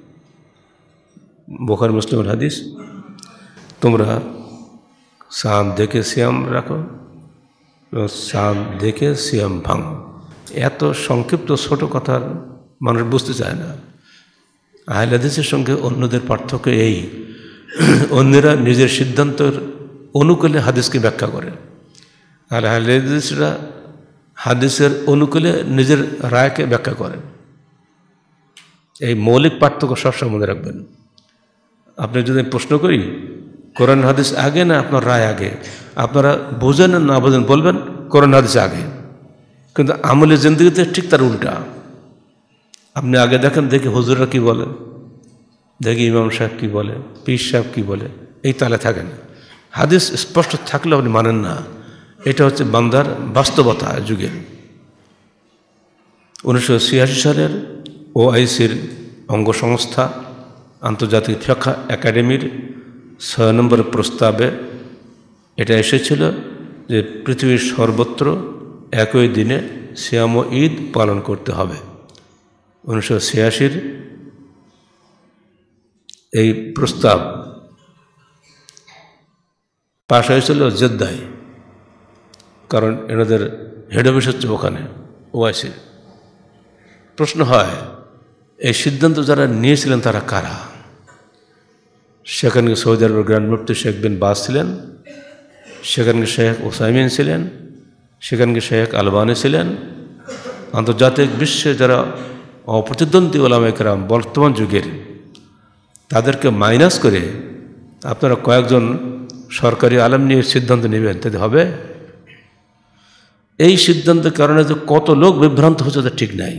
বুখারী মুসলিমের হাদিস। তোমরা চাঁদ দেখে সিয়াম রাখো, চাঁদ দেখে সিয়াম ভাঙো। এত সংক্ষিপ্ত ছোট কথার মানুষ বুঝতে চায় না। আহলে হাদিসের সঙ্গে অন্যদের পার্থক্য এই, অন্যরা নিজের সিদ্ধান্তের অনুকূলে হাদিসকে ব্যাখ্যা করে, আর আহলে হাদিসরা হাদিসের অনুকূলে নিজের রায়কে ব্যাখ্যা করেন। এই মৌলিক পার্থক্য সবসময় মনে রাখবেন। আপনি যদি প্রশ্ন করি কোরআন হাদিস আগে না আপনার রায় আগে, আপনারা বোঝেন না বোঝেন বলবেন কোরআন হাদিস আগে, কিন্তু আমলের জিন্দগিতে ঠিক তার উল্টা। আপনি আগে দেখেন, দেখি হুজুররা কী বলে, দেখি ইমাম সাহেব কী বলে, পীর সাহেব কী বলে, এই তালে থাকেন। হাদিস স্পষ্ট থাকলেও আপনি মানেন না। এটা হচ্ছে বান্দার বাস্তবতা যুগের। 1986 সালের OICর অঙ্গ সংস্থা আন্তর্জাতিক ফিকহ একাডেমির 6 নম্বর প্রস্তাবে এটা এসেছিল যে পৃথিবীর সর্বত্র একই দিনে সিয়াম ও ঈদ পালন করতে হবে। 1986 এই প্রস্তাব পাশ হয়েছিল জেদ্দায়, কারণ এনাদের হেড অফিস হচ্ছে ওখানে OICর। প্রশ্ন হয়, এই সিদ্ধান্ত যারা নিয়েছিলেন তারা কারা? সেখানে সৌদি আরবের গ্র্যান্ড মুফতি শেখ বিন বাজ ছিলেন, সেখানে শেখ উসাইমিন ছিলেন, সেখানে শেখ আলবানি ছিলেন। আন্তর্জাতিক বিশ্বে যারা অপ্রতিদ্বন্দ্বী ওলামায়ে কেরাম বর্তমান যুগের, তাদেরকে মাইনাস করে আপনারা কয়েকজন সরকারি আলেম নিয়ে সিদ্ধান্ত নেবেন, তাতে হবে? এই সিদ্ধান্তের কারণে যে কত লোক বিভ্রান্ত হচ্ছে তা ঠিক নাই।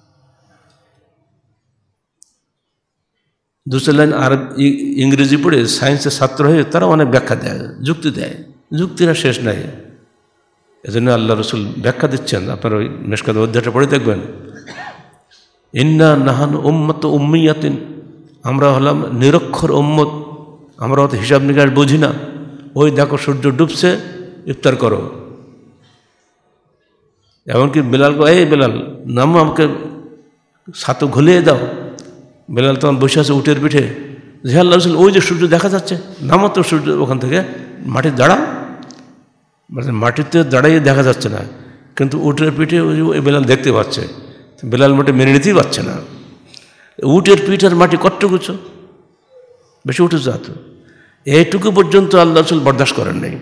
2 লাইন আর ইংরেজি পড়ে সায়েন্সের ছাত্র হয়ে তারা অনেক ব্যাখ্যা দেয়, যুক্তি দেয়, যুক্তিরা শেষ নাই। এজন্য আল্লাহ রসুল ব্যাখ্যা দিচ্ছেন, আপনার ওই মেশকাত অধ্যায়টা পড়ে দেখবেন, ইন্না নাহান উম্মত উম্মিয়াতিন, আমরা হলাম নিরক্ষর উম্মত, আমরা অত হিসাব নিকাশ বুঝি না। ওই দেখো সূর্য ডুবছে, ইফতার করো। এমনকি বেলালকে, এই বেলাল নামো, আমাকে ছাতু ঘুলিয়ে দাও। বেলাল তখন বসে আছে উটের পিঠে, যে আল্লাহ রসুল ওই যে সূর্য দেখা যাচ্ছে, নামো তো সূর্য ওখান থেকে, মাটির দাঁড়াও। মানে মাটিতে দাঁড়াইয়ে দেখা যাচ্ছে না, কিন্তু উটের পিঠে ওই বেলাল দেখতে পাচ্ছে। বেলাল মাটি মেনে নিতেই পারছে না। উটের পিঠ আর মাটি কট্টগুছো, বেশি উঠে যাত। এইটুকু পর্যন্ত আল্লাহ রসুল বরদাস্ত করেন নাই।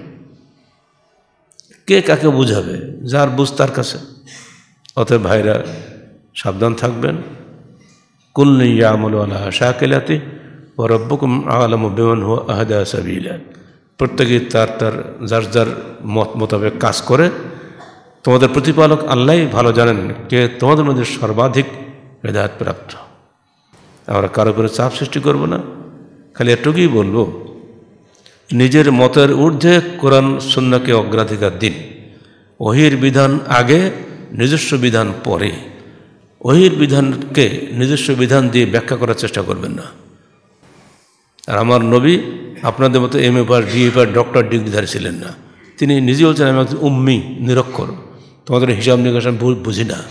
কে কাকে বুঝাবে? যার বুঝ তার কাছে। অতএব ভাইরা সাবধান থাকবেন। কুল্লু ইয়ামালু আলা শাকিলাতি ওয়া রাব্বুকুম আ'লামু বিমান হুয়া আহদা সাবিলা। প্রত্যেকেই তার তার যার যার মত মোতাবেক কাজ করে। তোমাদের প্রতিপালক আল্লাহই ভালো জানেন কে তোমাদের মধ্যে সর্বাধিক হেদায়েত প্রাপ্ত। আমরা কারো উপরে চাপ সৃষ্টি করব না, খালি এটুকুই বলবো, নিজের মতের ঊর্ধ্বে কোরআন সুন্নাহকে অগ্রাধিকার দিন। ওহীর বিধান আগে, নিজস্ব বিধান পরে। ওহীর বিধানকে নিজস্ব বিধান দিয়ে ব্যাখ্যা করার চেষ্টা করবেন না। আর আমার নবী আপনাদের মতো MA পাস, DA পাস, ডক্টর ডিগ্রিধারী ছিলেন না। তিনি নিজে বলছেন, আমি একজন উম্মি, নিরক্ষর, তোমাদের হিসাব নিকাশ আমি বুঝি না।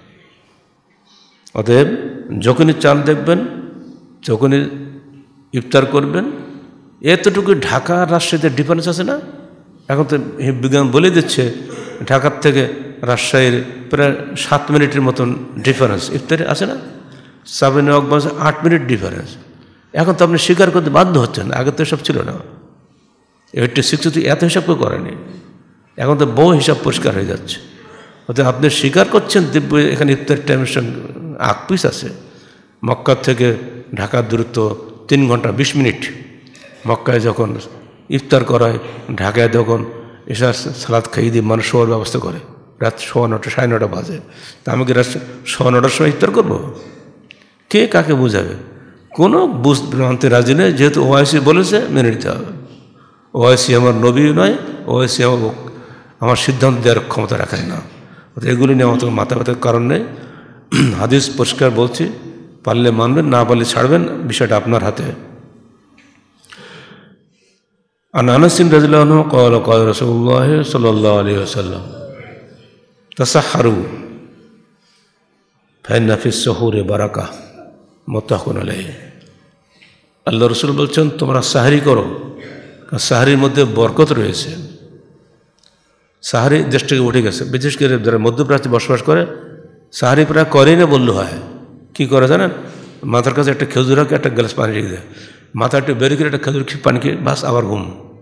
অতএব যখনই চাঁদ দেখবেন, যখনই ইফতার করবেন, এতটুকু ঢাকা রাজশাহীতে ডিফারেন্স আছে না? এখন তো বিজ্ঞান বলে দিচ্ছে ঢাকার থেকে রাজশাহীর প্রায় 7 মিনিটের মতন ডিফারেন্স ইফতারে আছে না? সাবেন 8 মিনিট ডিফারেন্স। এখন তো আপনি স্বীকার করতে বাধ্য হচ্ছেন, আগে তো এসব ছিল না। 86 তো এত হিসাব কেউ করেনি, এখন তো বহু হিসাব পরিষ্কার হয়ে যাচ্ছে। অর্থাৎ আপনি স্বীকার করছেন দিব্য এখানে ইফতার টাইমের সঙ্গে আকপিস আছে। মক্কার থেকে ঢাকার দূরত্ব 3 ঘন্টা 20 মিনিট। মক্কায় যখন ইফতার করায়, ঢাকায় যখন এসা সালাদ খাইয়ে দিয়ে মানুষ শোয়ার ব্যবস্থা করে, রাত 9:15 9:30 বাজে। তা আমি কি রাত 9:15 সময় ইফতার করবো? কে কাকে বোঝাবে? কোনো মানতে রাজি নেই, যেহেতু ওআইসি বলেছে মেনে নিতে হবে। ওআইসি আমার নবী নয়, ওআইসি আমার সিদ্ধান্ত দেওয়ার ক্ষমতা রাখেন না। এগুলি নিয়ে আমার মাথা ব্যথার কারণ নেই। হাদিস পরিষ্কার বলছি, পারলে মানবেন, না পারলে ছাড়বেন, বিষয়টা আপনার হাতে। عن أنس رضي الله عنه قال قال رسول الله صلى الله عليه وسلم تسحروا فإن في السحور بركة متفق عليه। আল্লাহ রসুল বলছেন, তোমরা সাহারি করো, সাহারির মধ্যে বরকত রয়েছে। সাহারি দেশ থেকে উঠে গেছে, বিশেষ করে যারা মধ্যপ্রাচ্যে বসবাস করে সাহারি প্রায় করেই না বললে হয়। কী করে জানেন? মাথার কাছে একটা খেজুর রাখে, একটা গ্লাস পানি রেখে দেয়, মাথা একটু বের করে একটা খেজুর পানি খেয়ে বাস আবার ঘুম।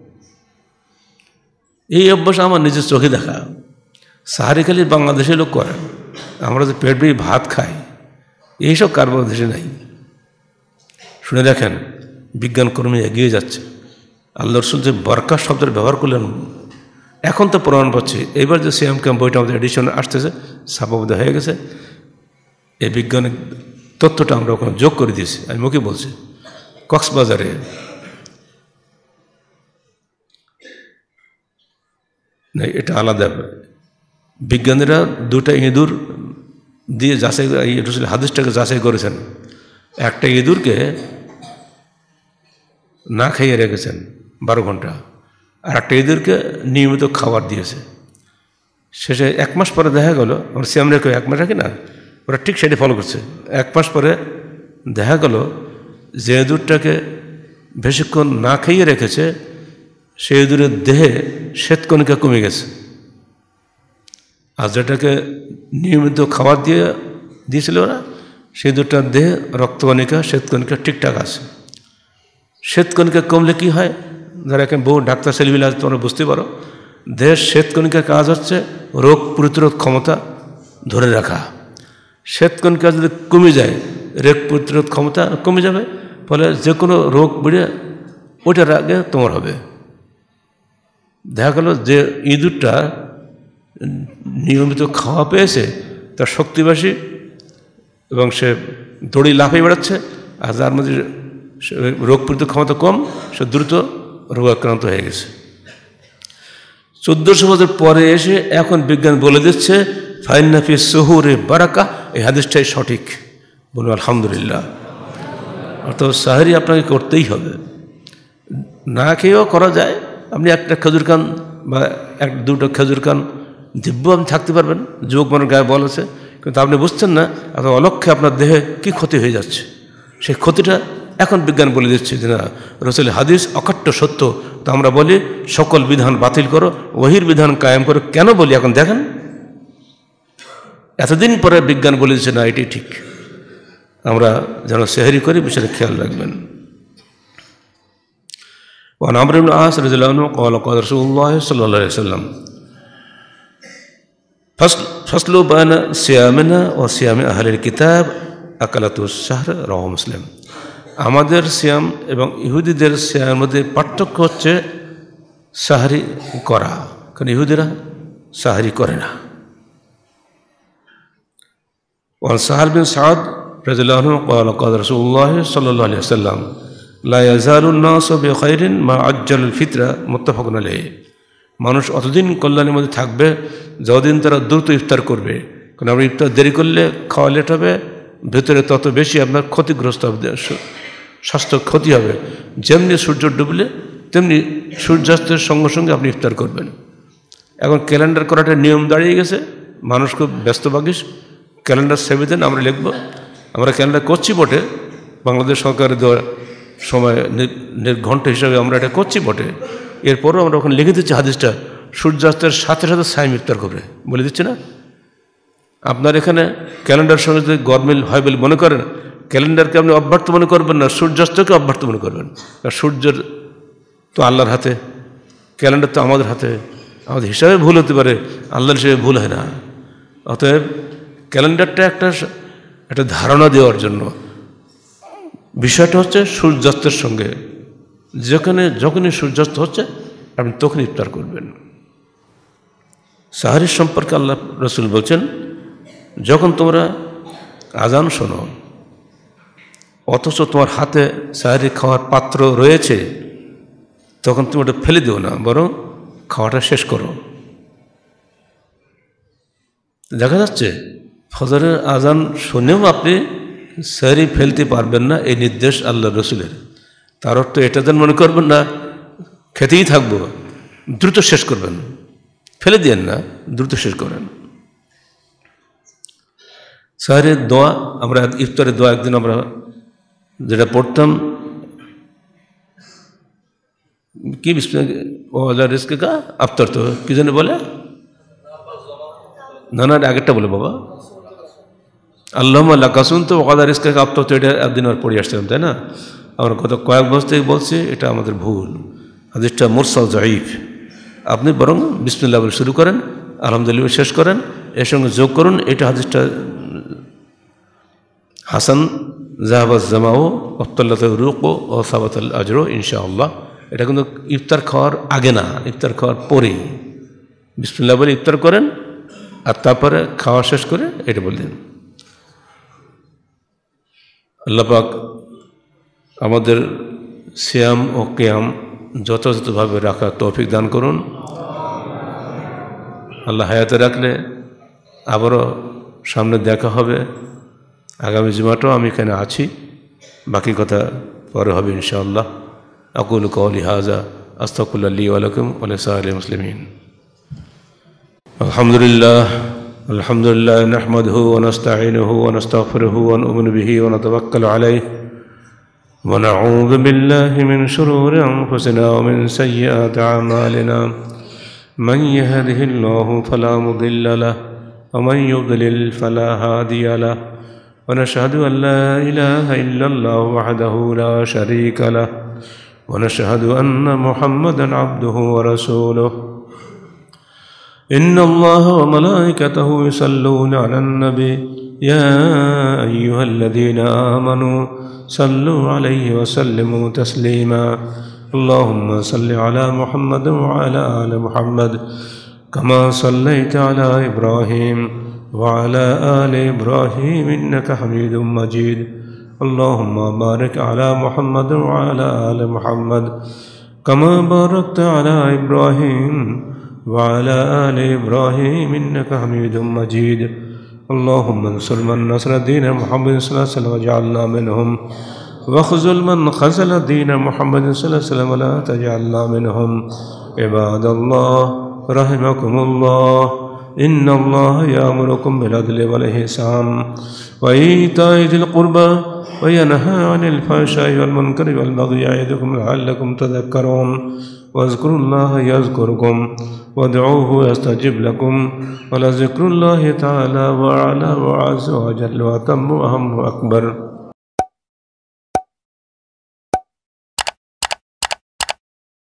এই অভ্যাস আমার নিজের চোখে দেখা। সাহারি খালি বাংলাদেশের লোক করে, আমরা যে পেট ভরে ভাত খাই, এইসব কার বাংলাদেশে নাই। শুনে দেখেন, বিজ্ঞান কর্মী এগিয়ে যাচ্ছে। আল্লাহ রসুল যে বরকা শব্দের ব্যবহার করলেন, এখন তো প্রমাণ পাচ্ছি। এবার যে সিএম ক্যাম্প বইটা আমাদের এডিশন আসতেছে, ছাপাবদ্ধ হয়ে গেছে, এই বিজ্ঞানিক তথ্যটা আমরা ওখানে যোগ করে দিয়েছি। আমি মুখে বলছি, কক্সবাজারে না, এটা আলাদা। বিজ্ঞানীরা 2টা ইঁদুর দিয়ে যাচাই, হাদিসটাকে যাচাই করেছেন। একটা ইঁদুরকে না খাইয়ে রেখেছেন 12 ঘন্টা, আর একটা ইঁদুরকে নিয়মিত খাবার দিয়েছে। শেষে 1 মাস পরে দেখা গেল, আমরা সিএম রেখে 1 মাস রাখি না, ওরা ঠিক সেটি ফলো করছে। 1 মাস পরে দেখা গেল যে ইঁদুরটাকে বেশিক্ষণ না খাইয়ে রেখেছে, সেই ইঁদুরের দেহে শ্বেতকণিকা কমে গেছে। আর যেটাকে নিয়মিত খাবার দিয়েছিল ওরা, সেই ইঁদুরটার দেহে রক্তকণিকা, শ্বেতকণিকা ঠিকঠাক আছে। শ্বেতকণিকা কমলে কি হয়? যারা এখন বহু ডাক্তার ছেলেমেয়ে আছে, তোমরা বুঝতে পারো, দেহের শ্বেতকণিকার কাজ হচ্ছে রোগ প্রতিরোধ ক্ষমতা ধরে রাখা। শ্বেতকণিকা যদি কমে যায়, রোগ প্রতিরোধ ক্ষমতা কমে যাবে, ফলে যে কোনো রোগ বেড়ে ওইটার আগে তোমার হবে। দেখা গেল যে ইঁদুরটা নিয়মিত খাওয়া পেয়েছে, তার শক্তি বেশি এবং সে দড়ি লাফিয়ে বেড়াচ্ছে। আর যার মধ্যে রোগ প্রতিরোধ ক্ষমতা কম, সে দ্রুত রোগাক্রান্ত হয়ে গেছে। 1400 বছর পরে এসে এখন বিজ্ঞান বলে দিচ্ছে ফাইন্না ফি সুহুরে বারাকা, এই হাদিসটাই সঠিক। বলুন আলহামদুলিল্লাহ। অর্থাৎ সাহরি আপনাকে করতেই হবে, না খেয়েও করা যায়। আপনি একটা খেজুর খান বা দুটো খেজুর খান, দিব্য আপনি থাকতে পারবেন, যুবক মনের গায়ে বল আছে, কিন্তু আপনি বুঝছেন না আপনার অলক্ষ্যে আপনার দেহে কী ক্ষতি হয়ে যাচ্ছে। সেই ক্ষতিটা এখন বিজ্ঞান বলে দিচ্ছে যে না, রাসূলের হাদিস অকাট্য সত্য। তো আমরা বলি সকল বিধান বাতিল করো, ওহির বিধান কায়েম করো। কেন বলি এখন দেখেন, এতদিন পরে বিজ্ঞান বলে দিচ্ছে না এটি ঠিক। আমরা যেন সেহরি করি, বিষয়ে খেয়াল রাখবেন। وعن عمرو بن العاص رضي الله عنه قال قال رسول الله صلى الله عليه وسلم فصل بين صيامنا وصيام أهل الكتاب أكلة الشهر رواه مسلم। আমাদের সিয়াম এবং ইহুদিদের সিয়ামের মধ্যে পার্থক্য হচ্ছে সাহরি করা, কারণ ইহুদিরা সাহরি করে না। وعن سهل بن سعد رضي الله عنه قال قال رسول الله صلى الله عليه وسلم لا يزال الناس بخير ما عجل الفطر متفق عليه। মানুষ অতদিন কল্যাণের মধ্যে থাকবে যতদিন তারা দ্রুত ইফতার করবে, কারণ আমরা ইফতার দেরি করলে খাওয়া লেট হবে, ভেতরে তত বেশি আপনার ক্ষতিগ্রস্ত হবে, স্বাস্থ্য ক্ষতি হবে। যেমনি সূর্য ডুবলে তেমনি সূর্যাস্তের সঙ্গে সঙ্গে আপনি ইফতার করবেন। এখন ক্যালেন্ডার করাটা নিয়ম দাঁড়িয়ে গেছে, মানুষ খুব ব্যস্তভাগিস, ক্যালেন্ডার সেভে দেন, আমরা লিখব। আমরা ক্যালেন্ডার করছি বটে, বাংলাদেশ সরকারের দেওয়া সময় ঘন্টা হিসাবে আমরা এটা করছি বটে, এরপরও আমরা ওখানে লিখে দিচ্ছি হাদিসটা সূর্যাস্তের সাথে সাথে সাইম ইফতার করবে বলে দিচ্ছে না। আপনার এখানে ক্যালেন্ডার সঙ্গে যদি গরমিল হয় বলে মনে করেন, ক্যালেন্ডারকে আপনি অব্যর্থ মনে করবেন না, সূর্যাস্তকে অব্যর্থ মনে করবেন। কারণ সূর্যের তো আল্লাহর হাতে, ক্যালেন্ডার তো আমাদের হাতে। আমাদের হিসাবে ভুল হতে পারে, আল্লাহর হিসেবে ভুল হয় না। অতএব ক্যালেন্ডারটা একটা ধারণা দেওয়ার জন্য, বিষয়টা হচ্ছে সূর্যাস্তের সঙ্গে যখনই সূর্যাস্ত হচ্ছে আপনি তখন ইফতার করবেন। সাহরির সম্পর্কে আল্লাহ রসুল বলছেন, যখন তোমরা আজান শোনো অথচ তোমার হাতে সাহরি খাওয়ার পাত্র রয়েছে, তখন তুমি ওটা ফেলে দিও না, বরং খাওয়াটা শেষ করো। দেখা যাচ্ছে ফজরের আজান শুনেও আপনি সাহরি ফেলতে পারবেন না, এই নির্দেশ আল্লাহ রসুলের। তার অর্থ এটা যেন মনে করবেন না খেতেই থাকবো, দ্রুত শেষ করবেন, ফেলে দিয়েন না, দ্রুত শেষ করেন। সাহরের দোয়া, আমরা ইফতারের দোয়া একদিন আমরা যেটা পড়তাম, কি রিস্কে কা আফতার, তো কি জানি বলে না, আগেরটা বলে বাবা আল্লাহুম্মা লাকা সুনতু ওয়া কাদা রিজকা আফতার, তো এটা একদিন আর পড়ে আসছিলাম, তাই না? আমরা গত কয়েক বছর থেকে বলছি, এটা আমাদের ভুল, হাদিসটা মুরসাল যায়ীফ। আপনি বরং বিসমিল্লাহ বলে শুরু করেন, আলহামদুলিল্লাহ শেষ করেন, এর সঙ্গে যোগ করুন এটা হাদিসটা হাসান, জাহাবাজ জামাও অফতাল্লাত রুকো ও সাবাতাল আজরো ইনশাআল্লাহ। এটা কিন্তু ইফতার খাওয়ার আগে না, ইফতার খাওয়ার পরেই বিসমিল্লাহ বলে ইফতার করেন, আর তারপরে খাওয়া শেষ করে এটা বললেন। আল্লাহ পাক আমাদের সিয়াম ও কিয়াম যথাযথভাবে রাখার তৌফিক দান করুন। আল্লাহ হায়াতে রাখলে আবারও সামনে দেখা হবে। আগামী জুমাটাও আমি এখানে আছি, বাকি কথা পরে হবে ইনশাআল্লাহ। আকুলু কওলি হাযা আস্তাগফিরুল্লাহ লি ওয়া লাকুম ওয়া লিসাইরিল মুসলিমিন। আলহামদুলিল্লাহ নাহমাদুহু ওয়া নাস্তাঈনুহু ওয়া নাস্তাগফিরুহু ওয়া নু'মিনু বিহি ওয়া নাতাওয়াক্কালু আলাইহি ওয়া নাউযু বিল্লাহি মিন শুরুরি আনফুসিনা ওয়া মিন সাইয়্যাতি আ'মালিনা মান ইয়াহদিহিল্লাহু ফালা মুদিল্লা লাহু ওয়া মান ইউদ্লিল ফালা হাদিয়া লাহু ওয়া নাশহাদু আন লা ইলাহা ইল্লাল্লাহু ওয়াহদাহু লা শারীকা লাহু ওয়া নাশহাদু আন্না মুহাম্মাদান আবদুহু ওয়া রাসূলুহু। إن الله وملائكته يصلون على النبي يا أيها الذين آمنوا صلوا عليه وسلموا تسليما اللهم صل على محمد وعلى آل محمد كما صليت على إبراهيم وعلى آل إبراهيم إنك حميد مجيد اللهم بارك على محمد وعلى آل محمد كما باركت على إبراهيم وعلى آل إبراهيم إنك حميد مجيد اللهم انصر من نصر دين محمد صلى الله عليه وسلم واجعلنا منهم واخذل من خذل دين محمد صلى الله عليه وسلم ولا تجعلنا منهم عباد الله رحمكم الله إن الله يأمركم بالعدل والإحسان وإيتاء ذي القربى وينهى عن الفحشاء والمنكر والبغي يعظكم لعلكم تذكرون واذكروا الله يذكركم وادعوه يستجب لكم ولذكر الله تعالى وأعلى وأعز وأجل وأتم وأهم وأكبر